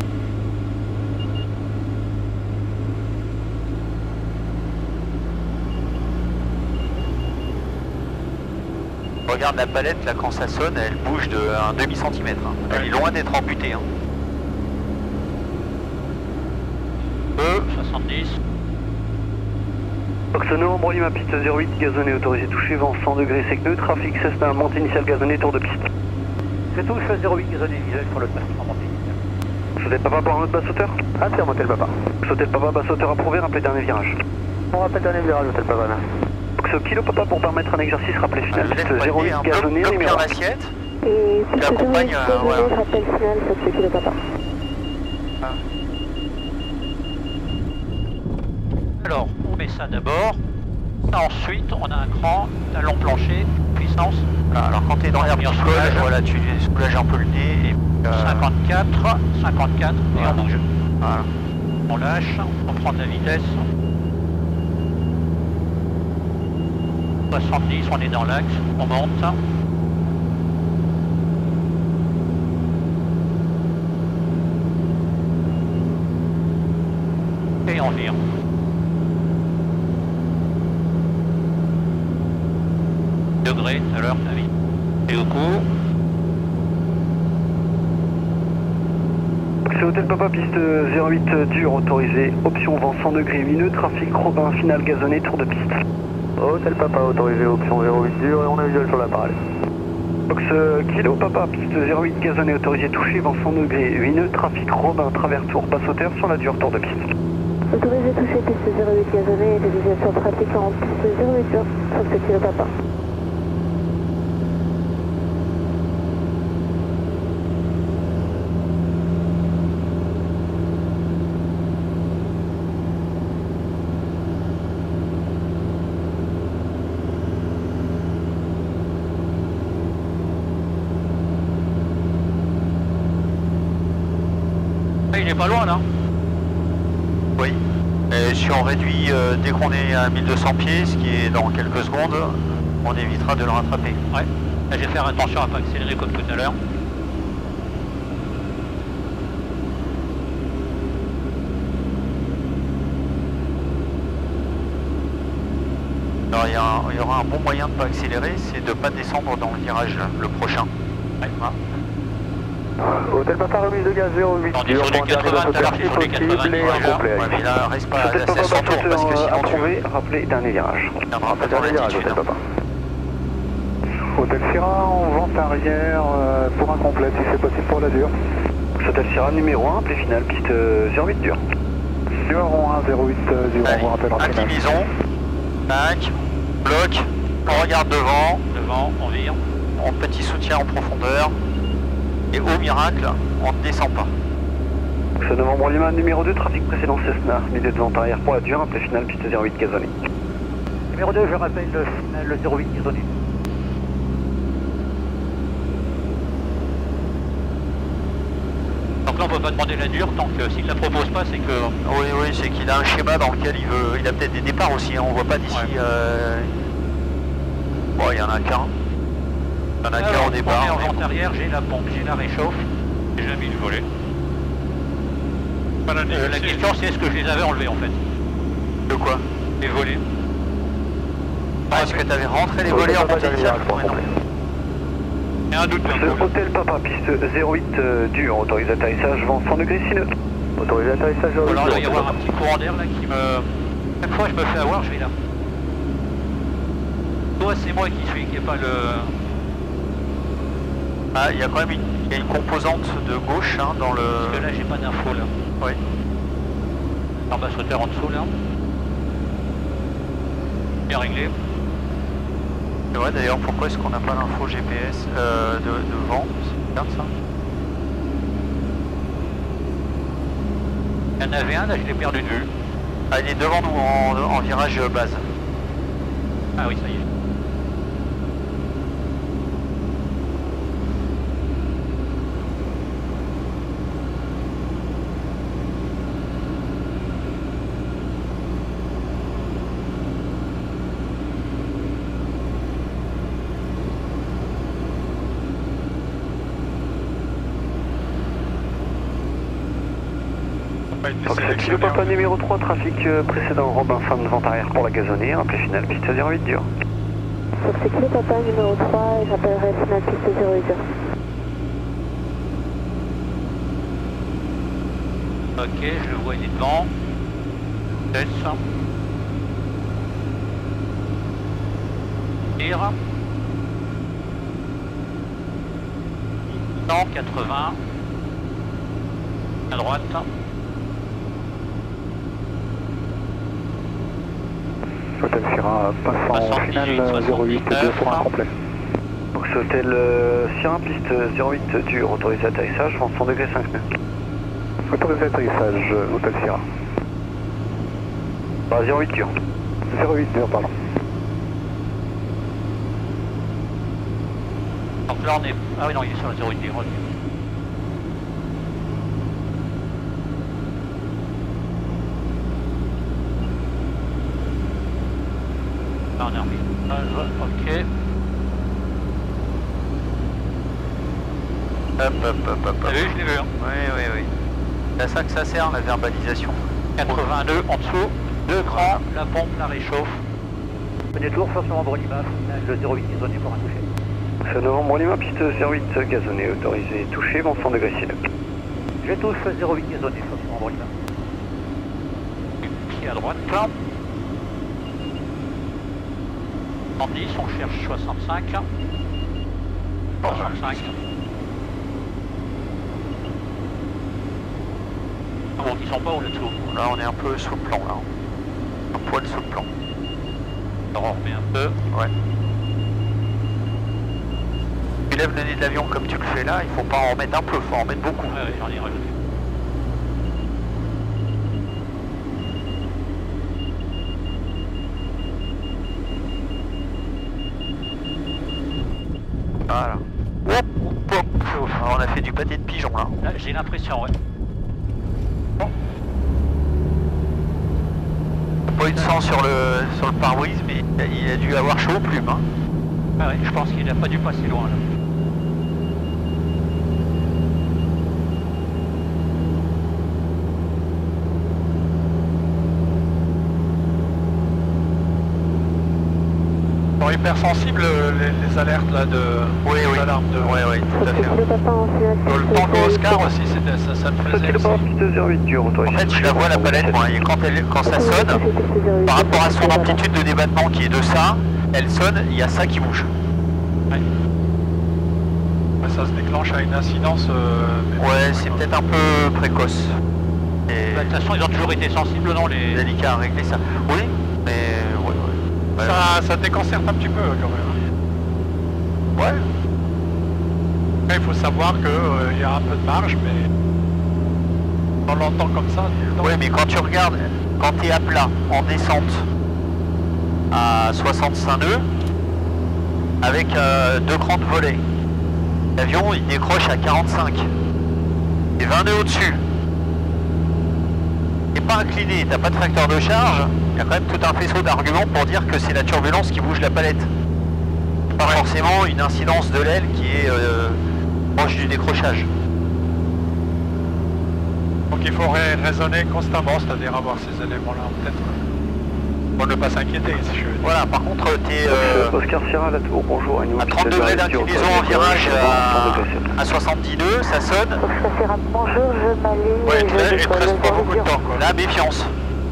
Regarde la palette là quand ça sonne, elle bouge de un demi centimètre. Hein. Elle est loin d'être amputée. Hein. E, soixante-dix. Donc ce novembre Lima piste zéro huit gazonné autorisé touché vent cent degrés sec nœud, trafic Cessna montée initiale gazonné tour de piste. Je touche zéro huit gazonné visuel sur le trafic en montée initiale. Hôtel Papa pour un autre basse hauteur. Ah c'est un Hôtel Papa. Hôtel Papa basse hauteur approuvé, rappelez dernier virage. On rappelle dernier virage Hôtel Papa là. Donc ce kilo Papa pour permettre un exercice, rappelez final ah, piste zéro huit gazonné numéro un. l'assiette. Et piste zéro huit accompagne, euh, voilà. gazonné, rappel final, Fox kilo papa. Ah. Alors, on met ça d'abord. Ensuite, on a un cran, talon plancher, puissance. Voilà, alors quand tu es dans l'air bien soulage, voilà, tu soulages un peu le nez. Et, euh... cinquante-quatre, cinquante-quatre, et voilà. on bouge. Voilà. On lâche, on prend de la vitesse. soixante-dix, on est dans l'axe, on monte. Et on vire. Degrés tout à l'heure, t'as vu. Et au coup. C'est Hôtel Papa, piste zéro huit dur, autorisé, option vent cent degrés, huit nœuds, trafic Robin, final gazonné, tour de piste. Hôtel Papa, autorisé, option zéro huit dur, et on a visuel sur la parallèle. Box Kilo Papa, piste zéro huit gazonné, autorisé, touché, vent cent degrés, huit nœuds, trafic Robin, travers tour, basse hauteur, sur la dure, tour de piste. Autorisé, touché, piste zéro huit gazonné, déviation pratique en piste zéro huit dur, Fox Kilo Papa. Il est pas loin là. Oui. Et si on réduit euh, dès qu'on est à mille deux cents pieds, ce qui est dans quelques secondes, on évitera de le rattraper. Ouais. Là, je vais faire attention à ne pas accélérer comme tout à l'heure. Alors il y, a un, il y aura un bon moyen de ne pas accélérer, c'est de ne pas descendre dans le virage le prochain. Ouais, voilà. Hôtel Papa, remise de gaz zéro huit. On est sur les quatre-vingts, alors sur les quatre-vingts. Ouais, mais là, reste pas à sept cents tours parce que sinon tu... Rappelez dernier virage. On viendra pas dans l'altitude. Hôtel Sierra en vente arrière euh, pour un complet si c'est possible pour la dure. Hôtel Sierra numéro un, appelé final, piste zéro huit dur. Numéro un, zéro huit dur, on vous rappelle en final. Inclinaison, tac, bloc, on regarde devant, devant, on vire. On petit soutien en profondeur. Et au miracle, on ne descend pas. Ce novembre Lima numéro deux, trafic précédent Cessna, milieu de vente arrière pour la dure, appelé final, piste zéro huit gazonné. Numéro deux, je rappelle le final, le zéro huit gazonné. Donc là, on peut pas demander la dure tant que s'il la propose pas, c'est que... Oui, oui, c'est qu'il a un schéma dans lequel il veut... Il a peut-être des départs aussi, hein, on voit pas d'ici... Ouais. Euh... Bon, il y en a qu'un. Il y en a Alors, qu'un au départ. en vente arrière, j'ai la pompe, j'ai la réchauffe, j'ai jamais mis le volet. Pas la, Euh, la question c'est est-ce que je les avais enlevés en fait? De quoi? Les volets. Ah, est-ce que tu avais rentré les volets en montée initiale? Il y a un doute d'un Le coup. hôtel Papa, piste zéro huit euh, dur, autorise atterrissage, vent cent degrés sineux. Autorise atterrissage zéro huit. Alors il doit y avoir un petit courant d'air là qui me... Chaque fois je me fais avoir, je vais là. Toi c'est moi qui suis, qui n'est pas le... Ah, il y a quand même une, il y a une composante de gauche hein, dans le... Parce que là j'ai pas d'info là. Oui. Ambassadeur en dessous là. Bien réglé. C'est vrai d'ailleurs, pourquoi est-ce qu'on n'a pas l'info G P S euh, de, de vent? C'est bizarre ça. Il y en avait un là, je l'ai perdu de vue. Ah, il est devant nous en, en virage base. Ah oui, ça y est. Kilo Papa numéro trois, trafic euh, précédent, Robin, fin de vente arrière pour la gazonnée, rappelé final, piste zéro huit dur. C'est Kilo Papa numéro trois et j'appellerai final piste zéro huit dur. Ok, je le vois, il est devant. Laisse. Tire. cent quatre-vingts. À droite. Hôtel Sierra, passant Passant final dix-huit, zéro huit, deux pour un complet. Donc c'est hôtel euh, Sierra, piste zéro huit dur, autorisé atterrissage, vent cent degrés cinq nœuds. Autorisé atterrissage, hôtel Sierra. Bah, zéro huit dur. zéro huit dur, pardon. Donc là on est... Ah oui non, il est sur la zéro huit dur. Là on est en mille. Ok. Hop, hop, hop, hop. T'as vu, je l'ai vu. Hein. Oui, oui, oui. C'est à ça que ça sert, la verbalisation. quatre-vingt-deux en dessous, deux crans, la pompe, la réchauffe. Venez toujours sur novembre Lima, le zéro huit isolé pour un toucher. C'est novembre Lima, piste zéro huit gazonnée, autorisé touché, vent cent degrés sineux. Je touche zéro huit isolé sur novembre Lima. Pied à droite. cent dix, on cherche soixante-cinq. soixante-cinq. Bon, ils sont pas où le dessous. Là, on est un peu sous le plan, là. Un poil sous le plan. Alors, on remet un peu. Ouais. Tu lèves le nez de l'avion comme tu le fais là, il faut pas en remettre un peu, il faut en remettre beaucoup. Ouais, ouais, j'en ai rajouté. Voilà. Hop, hop, hop. Alors, on a fait du pâté de pigeon là. Là, j'ai l'impression, ouais. Pas eu de sang sur le, sur le pare-brise, mais il a, il a dû avoir chaud aux plumes. Hein. Ah ouais, je pense qu'il n'a pas dû passer loin là. Ils sont hyper sensibles les, les alertes là de... Oui, les oui. alarmes de... Oui, oui, tout à fait. Kilo Papa en final Euh, le piste Tango zéro huit Oscar dur. aussi, c'était, ça, ça me plaisait Kilo Papa, aussi. piste zéro huit dur, En autorisé fait, je la vois la palette, moi, et quand, elle, quand ça sonne, par rapport à son amplitude de débattement qui est de ça, elle sonne, il y a ça qui bouge. Ouais, ça se déclenche à une incidence... Euh, Ouais, c'est peut-être un peu précoce. Et Bah, de toute façon, ils ont toujours été sensibles, non les... délicat à régler ça. Oui, mais ouais, ouais. Ouais, ça, ça déconcerte un petit peu quand même. ouais. Après, il faut savoir qu'il euh, y a un peu de marge, mais on l'entend comme ça. dis-le donc. Ouais, mais quand tu regardes, quand tu es à plat, en descente, à soixante-cinq nœuds, avec euh, deux crans de volet, l'avion il décroche à quarante-cinq. Et vingt nœuds au-dessus. T'es pas incliné, t'as pas de facteur de charge, il y a quand même tout un faisceau d'arguments pour dire que c'est la turbulence qui bouge la palette. pas forcément une incidence de l'aile qui est euh, proche du décrochage. Donc il faudrait raisonner constamment, c'est-à-dire avoir ces éléments-là en tête. Pour ne pas s'inquiéter, si je veux dire. Voilà, par contre, t'es euh, Oscar Sierra, la tour, bonjour. à trente degrés d'inclinaison en virage à, à soixante-dix-deux, ça sonne. Oscar Sierra, bonjour, je m'aligne. Ouais, il te, il te reste pas beaucoup de temps, quoi. La méfiance.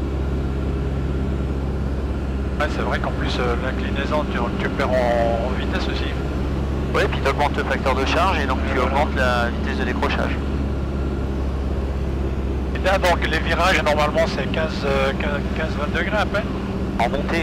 Ouais, c'est vrai qu'en plus, euh, l'inclinaison, tu, tu perds en, en vitesse aussi. Ouais, puis tu augmentes le facteur de charge et donc tu augmentes la vitesse de décrochage. Et là, donc, les virages, normalement, c'est quinze vingt degrés à peine. En montée.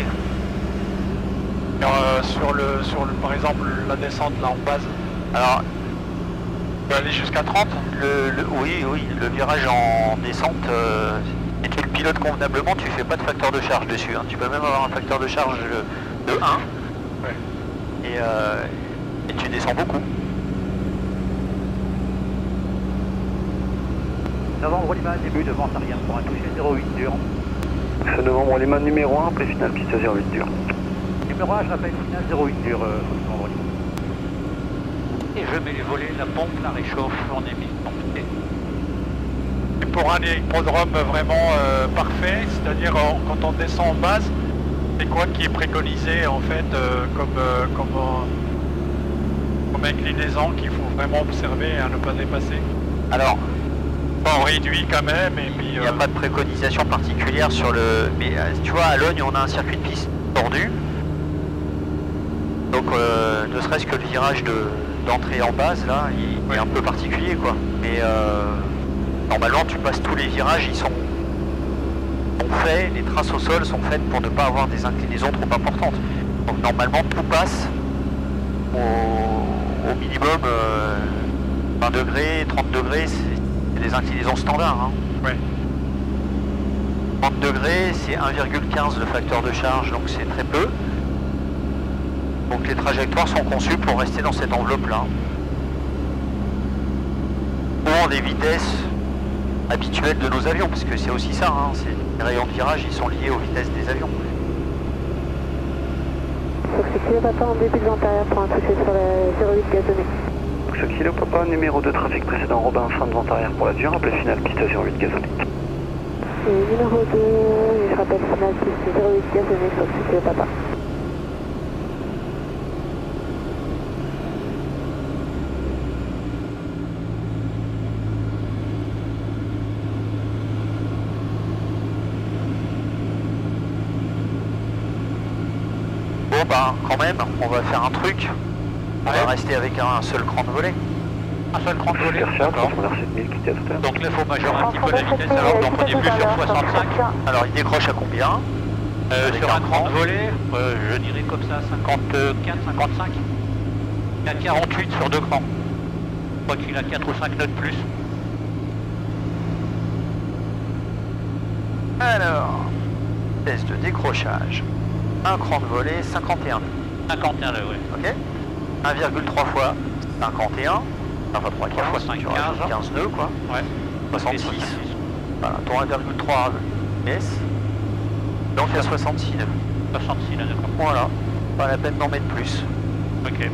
Euh, sur, le, sur le, par exemple, la descente, là, en base. Alors, tu peux aller jusqu'à trente. le, le, Oui, oui, le virage en descente, euh, et tu le pilotes convenablement, tu fais pas de facteur de charge dessus. Hein. Tu peux même avoir un facteur de charge de un. Ouais. Et, euh, et tu descends beaucoup. Novembre Lima, début de vente arrière pour un toucher zéro huit dur. Ce novembre Lima numéro un, appel final piste zéro huit dur. Numéro un, je rappelle final zéro huit dur, euh, Novembre Lima. Et je mets les volets, la pompe, la réchauffe, on est mis compliqué. Et pour un hippodrome vraiment euh, parfait, c'est-à-dire euh, quand on descend en base, c'est quoi qui est préconisé en fait euh, comme, euh, comme, euh, comme inclinaison qu'il faut vraiment observer à ne pas dépasser? Alors, on réduit quand même et puis... il n'y a euh, pas de préconisation particulière sur le... Mais euh, tu vois, à Logne, on a un circuit de piste tordu. Donc, euh, ne serait-ce que le virage d'entrée en base, là, il, il est un peu particulier, quoi. Mais euh, normalement, tu passes tous les virages, ils sont, sont faits, les traces au sol sont faites pour ne pas avoir des inclinaisons trop importantes. Donc, normalement, tout passe au, au minimum euh, vingt degrés, trente degrés, c'est des inclinaisons standards. Hein. Ouais. trente degrés, c'est un virgule quinze le facteur de charge, donc c'est très peu. Donc les trajectoires sont conçues pour rester dans cette enveloppe-là. Ou des vitesses habituelles de nos avions, parce que c'est aussi ça, hein, les rayons de virage, ils sont liés aux vitesses des avions. Fox Kilo Papa en début de vente arrière pour un toucher sur la zéro huit gazonnée. Fox Kilo Papa, numéro deux, trafic précédent, Robin, fin de vente arrière pour la dure, appel final piste zéro huit gazonnée. Et numéro deux, je rappelle final piste zéro huit gazonnée, Fox Kilo Papa. Bon bah quand même, on va faire un truc. On ouais. va rester avec un seul cran de volet. Un seul cran de volet. D'accord. Donc là il faut majorer un petit peu la vitesse, alors donc on est plus sur soixante-cinq. Alors il décroche à combien euh, Sur un cran de volet, euh, je dirais comme ça cinquante-quatre, cinquante-cinq. Il a quarante-huit sur deux crans. Je crois qu'il a quatre ou cinq nœuds de plus. Alors, vitesse de décrochage. Un cran de volet, cinquante et un. cinquante et un là, oui. Ok. un virgule trois fois cinquante et un. Enfin trois fois cinq, quinze. quinze nœuds quoi. Ouais. soixante-six. Voilà, ton un virgule trois S. Donc il y a soixante-six nœuds. soixante-six nœuds, d'accord. Voilà. Pas la peine d'en mettre plus. Ok.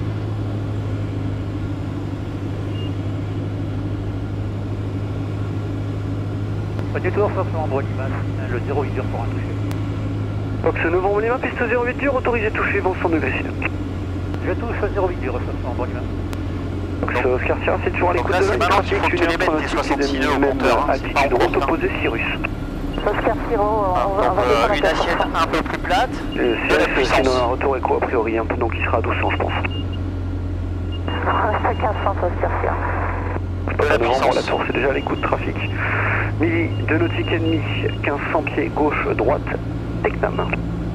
Premier tour, Fox Novembre Lima, le zéro huit dur pour un toucher. Fox Novembre Lima, piste zéro huit dur, autorisé toucher, vent cent degrés. Je touche zéro huit dur, Fox Novembre Lima. Fox Oscar Sierra, c'est toujours à l'écoute de la trafic, une heure pronostic de même altitude, route opposée Cyrus. Oscar Sierra, on va euh, une assiette un peu plus plate. Euh, Cyrus, sinon un retour écho a priori, hein, donc il sera à douze cents je pense. À quinze cents Oscar Sierra. Pas de novembre, la tour c'est déjà à l'écoute de trafic. Midi, deux nautiques et demi, quinze cents pieds, gauche, droite, Tecnam.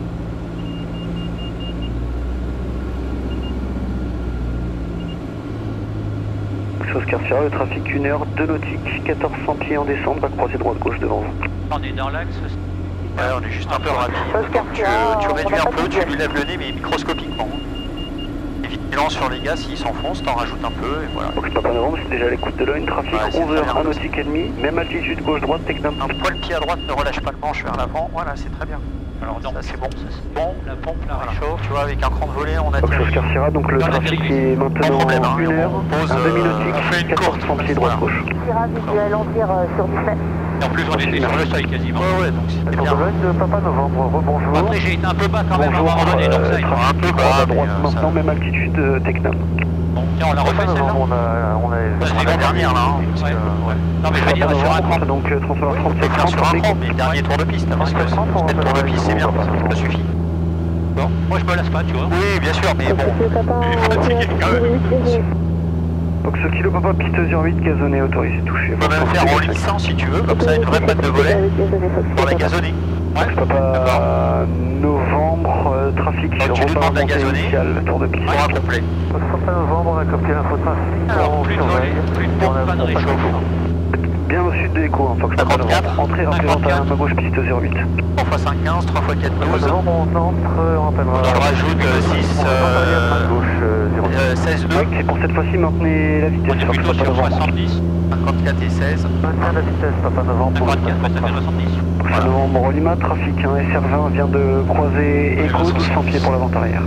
Oscar Sierra, le trafic une heure, deux nautiques, quatorze cents pieds en descente, va croiser droite-gauche devant vous. On est dans l'axe. Ouais, on est juste un peu rapide. Tu, tu réduis un peu, tu lui lèves le nez, mais microscopiquement. Et vigilant sur les gaz, s'ils s'enfoncent, t'en rajoutes un peu, et voilà. Donc Papa Novembre, c'est déjà à l'écoute de l'œil, trafic ouais, onze heures, un nautique et demi, même altitude, gauche-droite, Tecnam. Un poil pied à droite, ne relâche pas le manche vers l'avant, voilà, c'est très bien. Alors donc, ça c'est bon. ça, c'est bon, la pompe la Voilà. réchauffe. Tu vois, avec un cran de volet, on a Fox Oscar Sierra, donc le Dans la trafic télévision. est maintenant Pas de problème, hein, une heure, on pose, un euh, demi-nautique, on fait une quatorze cents pieds Voilà. droite-gauche. Sierra visuel entière sur Disney. Et en plus, on était sur le seuil quasiment. Ouais, ouais, donc c'était bien. de Papa Novembre, rebonjour. Après, j'ai été un peu bas quand même à un Bonjour, moment donné, donc ça, euh, il faut trafic un peu à bas, droite mais, euh, maintenant, ça- même altitude euh, Tecnam. Bon, tiens, on l'a refait celle-là. on a, on a... Ça sera la dernière là, hein, parce Ouais. que, ouais. Non, mais je veux dire, sur un cran. Donc euh, transfert On trente-sept peut faire sur un trente, cran, mais dernier tour de piste, parce que peut-être tour de piste c'est bien, ça suffit. Bon, moi je me lasse pas, tu vois. Oui, bien sûr, mais bon, Monsieur Papa, il est fatigué quand même. Donc ce kilo papa piste zéro huit gazonné autorisé touché. On peut même faire en lissant si tu veux, comme ça une vraie patte de volet pour la gazonner. Fox Papa Novembre, euh, trafic Donc, sur tu lui demandes la gazonnée. initial, tour de piste. Pour un complet. Papa Novembre, on a copié l'infotrafic. Alors, plus de volet, plus de pompe, pas de réchauffe. Bien au sud de l'écho, hein, Fox Papa cinquante-quatre. Novembre. Entrée rappelée à ma gauche piste zéro huit. trois fois cinq, quinze, trois fois quatre, douze. Novembre, on entre, on rappellera. On rajoute six, euh, seize, deux. Et pour cette fois-ci, maintenez la Moi, vitesse. je suis Fox plutôt Papa sur Novembre. soixante-dix. cinquante-quatre et seize. Maintiens la vitesse, Papa Novembre. cinquante-quatre, ça fait soixante-dix. Fox Novembre Lima, trafic, hein, S R vingt vient de croiser Echo, douze cents pieds pour l'avant-arrière.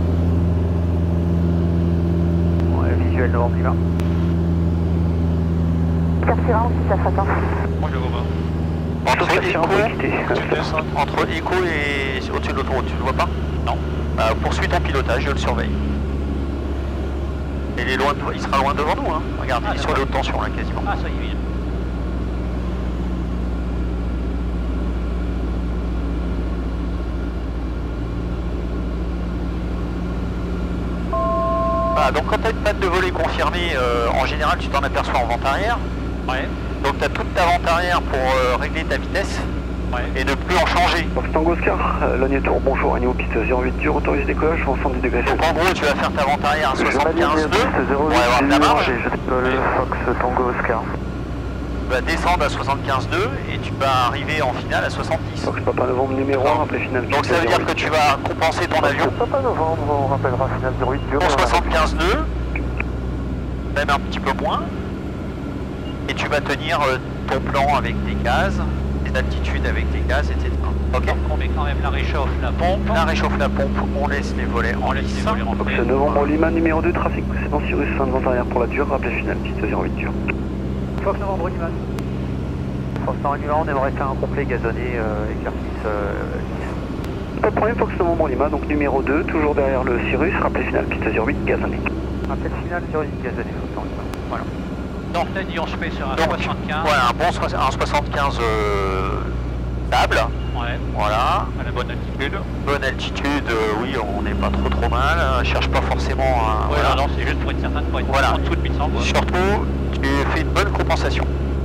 Ouais, visuel Novembre Lima. Sierra aussi, ça fait Moi je le vois pas. Entre Sauf que c'est un peu Echo, quitté. tu descends entre Echo et au-dessus de l'autoroute, tu le vois pas? Non. Bah, poursuis ton pilotage, je le surveille. Il est loin, de- il sera loin devant nous, hein. Regarde, Ah, il est sur d'accord. les hautes tensions là quasiment. Ah, ça y est. Voilà, donc quand tu as une patte de volet confirmée, euh, en général tu t'en aperçois en vente arrière. Ouais. Donc tu as toute ta vente arrière pour euh, régler ta vitesse Ouais. et ne plus en changer. Fox Tango Oscar, euh, Logné Tour, bonjour, à niveau piste zéro huit dur, autorisé décollage, soixante-dix degrés. Donc en gros tu vas faire ta vente arrière à soixante-quinze deux pour avoir de la marge. Le Fox Tango Oscar. Tu vas descendre à soixante-quinze deux et tu vas arriver en finale à soixante-dix. Fox Papa Novembre numéro un, rappelé final. Donc ça veut dire que tu vas compenser ton avion Papa Novembre, on rappellera final zéro huit dur. pour soixante-quinze deux, même un petit peu moins, et tu vas tenir euh, ton plan avec tes gaz, tes altitudes avec tes gaz, et cetera. Ok. Donc on met quand même la réchauffe, la pompe. La réchauffe la pompe, on laisse les volets en On laisse les lice. volets Fox rentrer. Novembre Lima numéro deux, trafic précédent Cyrus, fin de vente arrière pour la dure, rappelé final, piste zéro huit dur. Fox Novembre Lima. Fox Novembre Lima, on aimerait faire un complet gazonné, euh, exercice euh, Pas de problème, Fox Novembre Lima, donc numéro deux, toujours derrière le Cyrus, rappelé final, piste zéro huit, gazonné. rappel final zéro huit gazonné, Fox Novembre Lima. Voilà. Donc t'as dit on se met sur un Donc, soixante-quinze. voilà, un bon soi- un soixante-quinze euh, stable, Ouais. voilà. À la bonne altitude. Bonne altitude, euh, oui, on n'est pas trop trop mal, euh, cherche pas forcément à... Ouais, voilà. non, non, c'est juste pour être certain de pas être Voilà. en dessous de huit cents. quoi. Surtout, tu fais une bonne compensation,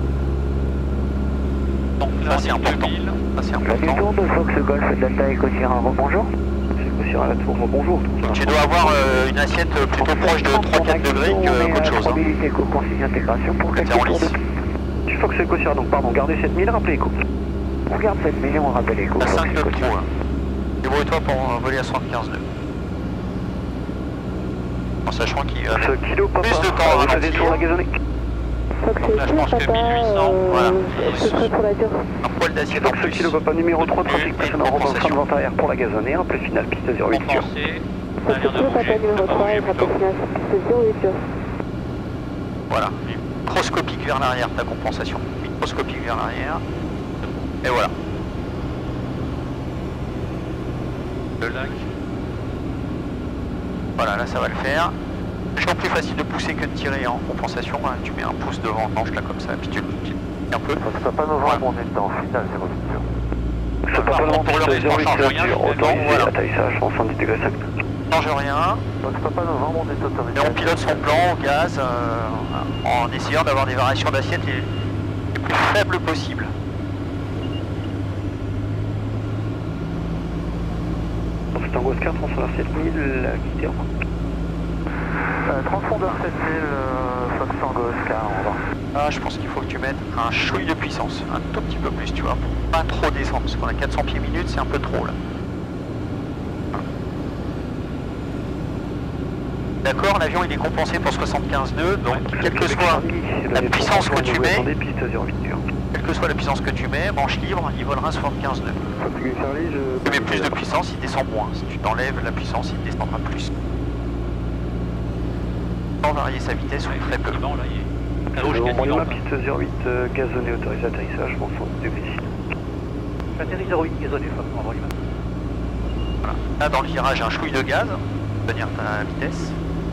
Donc là, ça on c'est est important, deux mille. ça c'est important. de Fox Golf Delta Echo Sierra, bonjour. C'est Sierra la tour, bonjour. Tu dois avoir euh, une assiette plutôt proche de trois quatre degrés que- qu'autre chose. Hein. Consigne-intégration pour C'est en lice. Tu Fox Echo Sierra, donc pardon, gardez sept mille, rappelez Echo. On garde sept mille et on rappelle Echo. T'as cinq nœuds de trop. Hein. Débrouille-toi pour euh, voler à soixante-quinze nœuds. En sachant qu'il va Ce kilo papa, plus de temps à vous faites ralentir. des tours la gazonnée. Fox Donc là, je pense que Papa, mille huit cents, euh, voilà. c'est prêt pour la dure. un poil d'assiette en Fox plus. kilo papa numéro trois, Et trafic une précédent, Robin, fin de compensation. vente arrière pour la gazonnée, rappelé final, piste zéro huit dur. Compensé. Ça a Fox l'air de Kilo Papa bouger. numéro Ça va trois, bouger rappel plutôt. final sur piste zéro huit dur. Voilà, microscopique vers l'arrière ta compensation. Microscopique vers l'arrière. Et voilà. Le lac. Voilà, là ça va le faire. C'est toujours plus facile de pousser que de tirer en compensation. Hein. Tu mets un pouce devant le manche là comme ça, puis tu le tiens un peu. Fox Papa Novembre, on est en final zéro huit dur. Ce Par papa contre, pour le piste reste, zéro on huit change rien, dur, je autant, voilà. atterrissage soixante-dix degrés cinq. Change rien. Fox Papa Novembre, on est autorisé. Et on pilote son plan au gaz euh, en essayant d'avoir des variations d'assiette les, les plus faibles possibles. Fox Tango Oscar, transfondeur sept mille, quitter. Euh, transpondeur sept mille, euh, Fox Tango Oscar, on va. Ah, je pense qu'il faut que tu mettes un chouille de puissance, un tout petit peu plus, tu vois, pour pas trop descendre, parce qu'on a quatre cents pieds minutes, c'est un peu trop là. D'accord, l'avion il est compensé pour soixante-quinze nœuds, donc quelle que soit la puissance que tu mets, piste zéro huit dur. quelle que soit la puissance que tu mets, manche libre, il volera soixante-quinze nœuds. Si tu mets plus de puissance, il descend moins. Si tu t'enlèves la puissance, il descendra plus. Sans varier sa vitesse ou très peu. Non, là, il est... La rouge Bon, quasiment. ma piste zéro huit, euh, gazonné, autorisé atterrissage, bon sang, deux visite. J'atterris zéro huit, gazonné, forcément avant l'image. Voilà. Là, dans le virage, un chouille de gaz, tenir ta vitesse.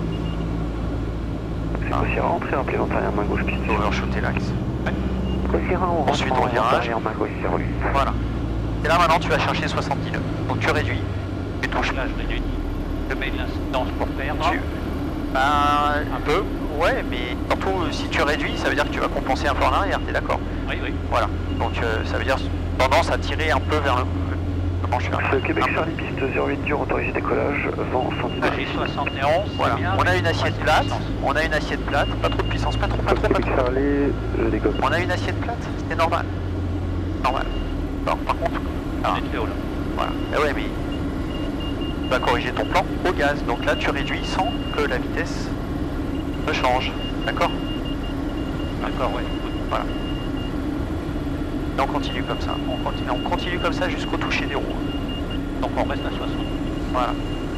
C'est Cossira, entrée implémentaire arrière main gauche, piste. Overshooter l'axe. Ouais. Cossira, on Ensuite, rentre on en virage. arrière main gauche, zéro huit. Voilà. Et là, maintenant, tu vas chercher soixante-dix nœuds. Donc, tu réduis. Tu touches. Là, je réduis. Je mets l'incidence pour perdre. Tu... Ben, un peu. Ouais, mais surtout, si tu réduis, ça veut dire que tu vas compenser un peu en arrière, t'es d'accord? Oui, oui. Voilà. Donc, euh, ça veut dire tendance à tirer un peu vers le... Comment je fais? Québec Charlie, piste zéro huit dur, autorisé décollage, vent cent dix. J'ai soixante et onze. Voilà. Bien, On a une pas assiette de plate. puissance. On a une assiette plate. Pas trop de puissance. Pas trop, pas trop, pas Québec trop. Charlie, je décolle. On a une assiette plate. C'était normal. Normal. Alors, par contre... On est très haut là. Voilà. Eh ouais, mais... Tu vas corriger ton plan au gaz. Donc là, tu réduis sans que la vitesse ne change. D'accord? D'accord, ouais. Voilà. Et on continue comme ça. On continue, on continue comme ça jusqu'au toucher des roues. Donc on reste à soixante. Voilà.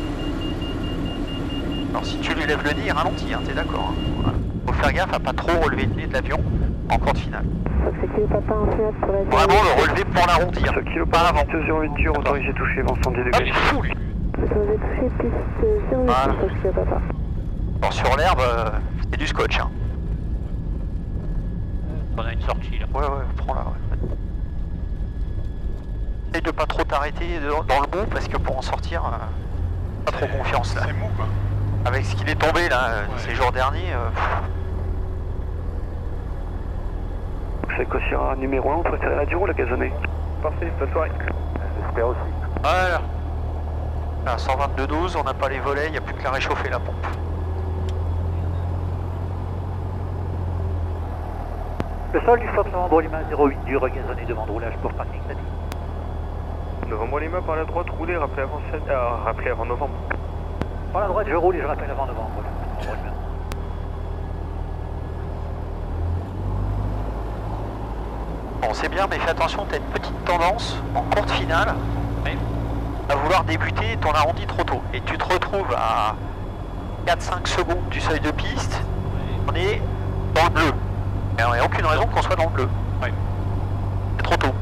Alors si tu lui lèves le nez, il ralentit, hein, t'es d'accord, hein. Voilà. Faut faire gaffe à pas trop relever le nez de l'avion en courte finale. Vraiment le relever pour l'arrondir. Ce kilo Pas avant. piste zéro huit dur, autorisé touché, vent cent dix Hop, degrés. fou lui. Autorisé touché, piste zéro huit, Voilà. je sais pas. Bon, sur l'herbe, euh, c'est du scotch, hein. On a une sortie là. Ouais, ouais, prends-la, ouais. Essaye de pas trop t'arrêter dans dans le bout parce que pour en sortir, euh, pas trop confiance là. C'est mou quoi. Avec ce qu'il est tombé là, euh, Ouais. ces jours derniers, euh, pff, C'est Cossira numéro un, on peut tirer la dure ou la gazonnée? Parfait, bonne soirée. J'espère aussi. voilà. À cent vingt-deux douze, on n'a pas les volets, il n'y a plus que la réchauffer la pompe. Le sol du forcément Brolima zéro huit dur, gazonné devant de roulage pour parking statique. Devant moi les mains par la droite, roulez, rappelez avant, euh, rappelez avant novembre. Par la droite, je roule et je rappelle avant novembre. Brolima. Bon, c'est bien, mais fais attention, tu as une petite tendance en courte finale à vouloir débuter ton arrondi trop tôt. Et tu te retrouves à quatre cinq secondes du seuil de piste, on est dans le bleu. Et il n'y a aucune raison qu'on soit dans le bleu. Ouais. C'est trop tôt.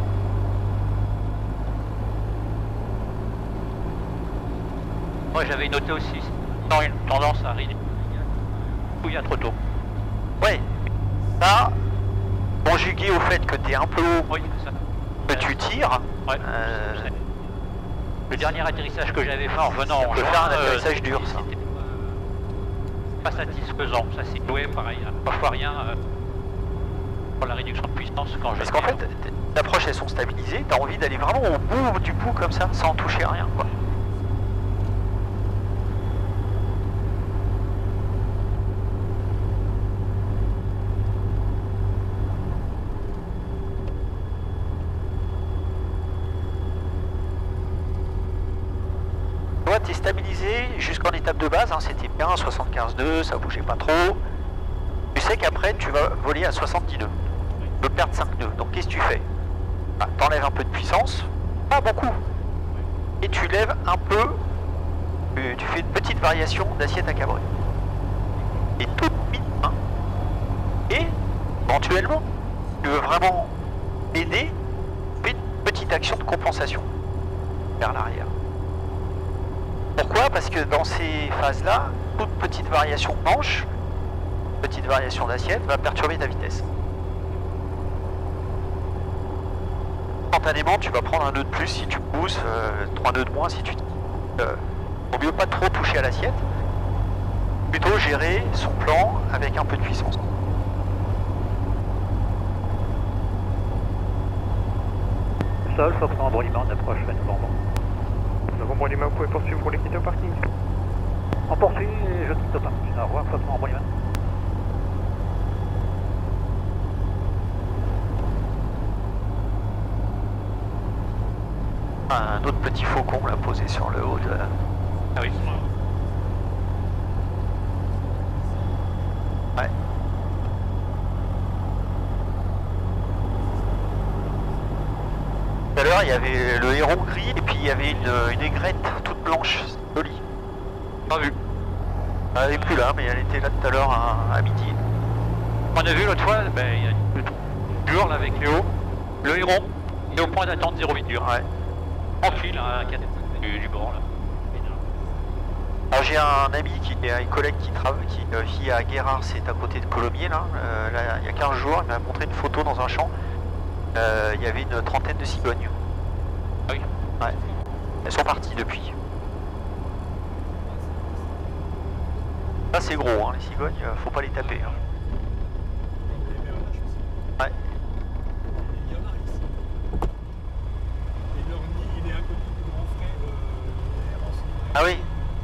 Moi j'avais noté aussi, dans une tendance à arriver. Il y a trop tôt. Ouais. Ça, conjugué au fait que tu es un peu haut, Oui, ça. que tu tires, Ouais. euh, je sais. Le dernier atterrissage que j'avais fait en revenant en peut juin, faire un euh, atterrissage dur, ça. c'était pas satisfaisant. Ça s'est joué pareil, hein. Parfois rien euh, pour la réduction de puissance quand Parce j'étais- qu'en fait, tes approches elles sont stabilisées, tu as envie d'aller vraiment au bout du bout comme ça, sans toucher à rien, quoi. Toi, tu es stabilisé jusqu'en étape de base, hein, c'était bien, soixante-quinze deux, ça bougeait pas trop. Tu sais qu'après, tu vas voler à soixante-dix nœuds. Tu peux perdre cinq nœuds. Donc, qu'est-ce que tu fais? Ah, t'enlèves un peu de puissance, pas beaucoup. Et tu lèves un peu, tu, tu fais une petite variation d'assiette à cabrer. Et tout vite, hein. Et, éventuellement, tu veux vraiment aider, fais une petite action de compensation vers l'arrière. Pourquoi? Parce que dans ces phases-là, toute petite variation de manche, petite variation d'assiette va perturber ta vitesse. Instantanément, tu vas prendre un nœud de plus si tu pousses, euh, trois nœuds de moins si tu... Euh, vaut mieux pas trop toucher à l'assiette, plutôt gérer son plan avec un peu de puissance. Sol, forcément Brolima, on approche à novembre. Novembre les mains, vous pouvez poursuivre pour les quitter au parking. On poursuit et je quitte au parking. Au revoir, forcément Brolima. Un autre petit faucon là posé sur le haut de... Ah oui. Ouais. à l'heure, il y avait le héron gris et puis il y avait une, une aigrette toute blanche, jolie. Pas vu. Elle n'est plus là, mais elle était là tout à l'heure à, à midi. On a vu l'autre fois, ben, il y a une dur là avec Léo, le héron, il est au point d'attente zéro huit dur. Ouais. Tranquille, hein, du, du bord là. Alors j'ai un ami, qui est un collègue qui travaille, qui euh, vit à Guérard, c'est à côté de Colomiers là. Euh, là. Il y a quinze jours, il m'a montré une photo dans un champ. Euh, il y avait une trentaine de cigognes. Ah oui. Ouais. Elles sont parties depuis. Ça c'est gros, hein, les cigognes, faut pas les taper. Hein. Ouais. Il y en a ici. Et leur nid, il est à côté du grand frère de l'Air. Ah oui.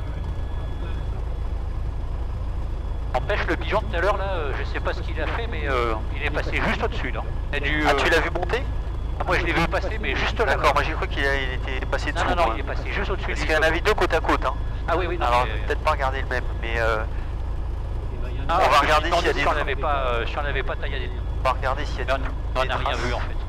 Empêche le pigeon tout à l'heure là, euh, je sais pas ce qu'il a fait, mais euh, il est passé juste au-dessus là. Il a dû, Ah euh, tu l'as vu monter? ah, moi je l'ai vu passer, mais juste là. D'accord, moi j'ai cru qu'il a- il était passé dessous. Non, non, non, moi. il est passé juste au-dessus. Parce du qu'il y en sol. avait deux côte à côte. Hein. Ah oui, oui, non, Alors mais- peut-être pas regarder le même, mais euh, Ah, on va je me regarder suis s'il y a demandé des si on traces. n'avait pas, euh, si on n'avait pas taillé. on va regarder s'il y a des, Non, on des n'a rien traces. vu en fait.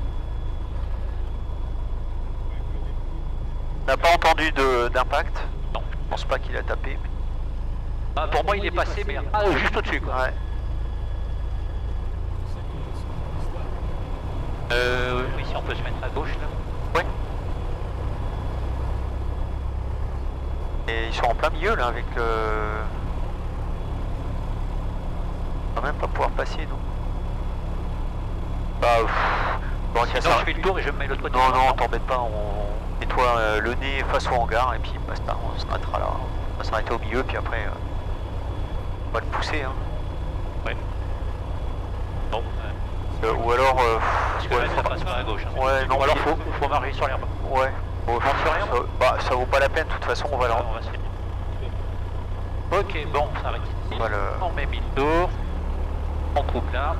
On n'a pas entendu de- d'impact. Non. Je pense pas qu'il a tapé. Ah, pour moi il est passé, mais ah, juste au-dessus quoi. Ouais. Euh, oui, si on peut se mettre à gauche là. Ouais. Et ils sont en plein milieu là avec le... On va même pas pouvoir passer donc. Bah pff, bon, tiens, Sinon ça- je fais le tour et je me mets l'autre côté. Non non t'embête pas, on nettoie euh, le nez face au hangar et puis basta, on s'arrêtera là. On va s'arrêter au milieu puis après euh, on va le pousser hein. Ouais. Bon, Euh, ou alors euh, parce que ouais, là ça passe pas à gauche. Hein. ouais non Ou alors il- faut, faut marcher sur l'herbe. Ouais. Bon, On fait rien ça, bah, ça vaut pas la peine de toute façon on va Alors, le... on va se finir. Ok, bon, on s'arrête ici. On va le... On met mille tours. On coupe là.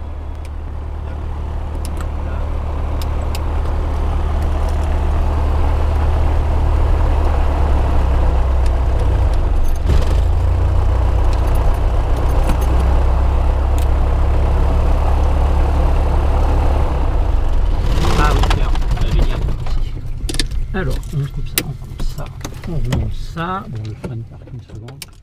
Ah oui, tiens, j'avais dit un truc aussi. Alors, on coupe ça, on coupe ça, on remonte ça. Bon, le frein part qu'une seconde.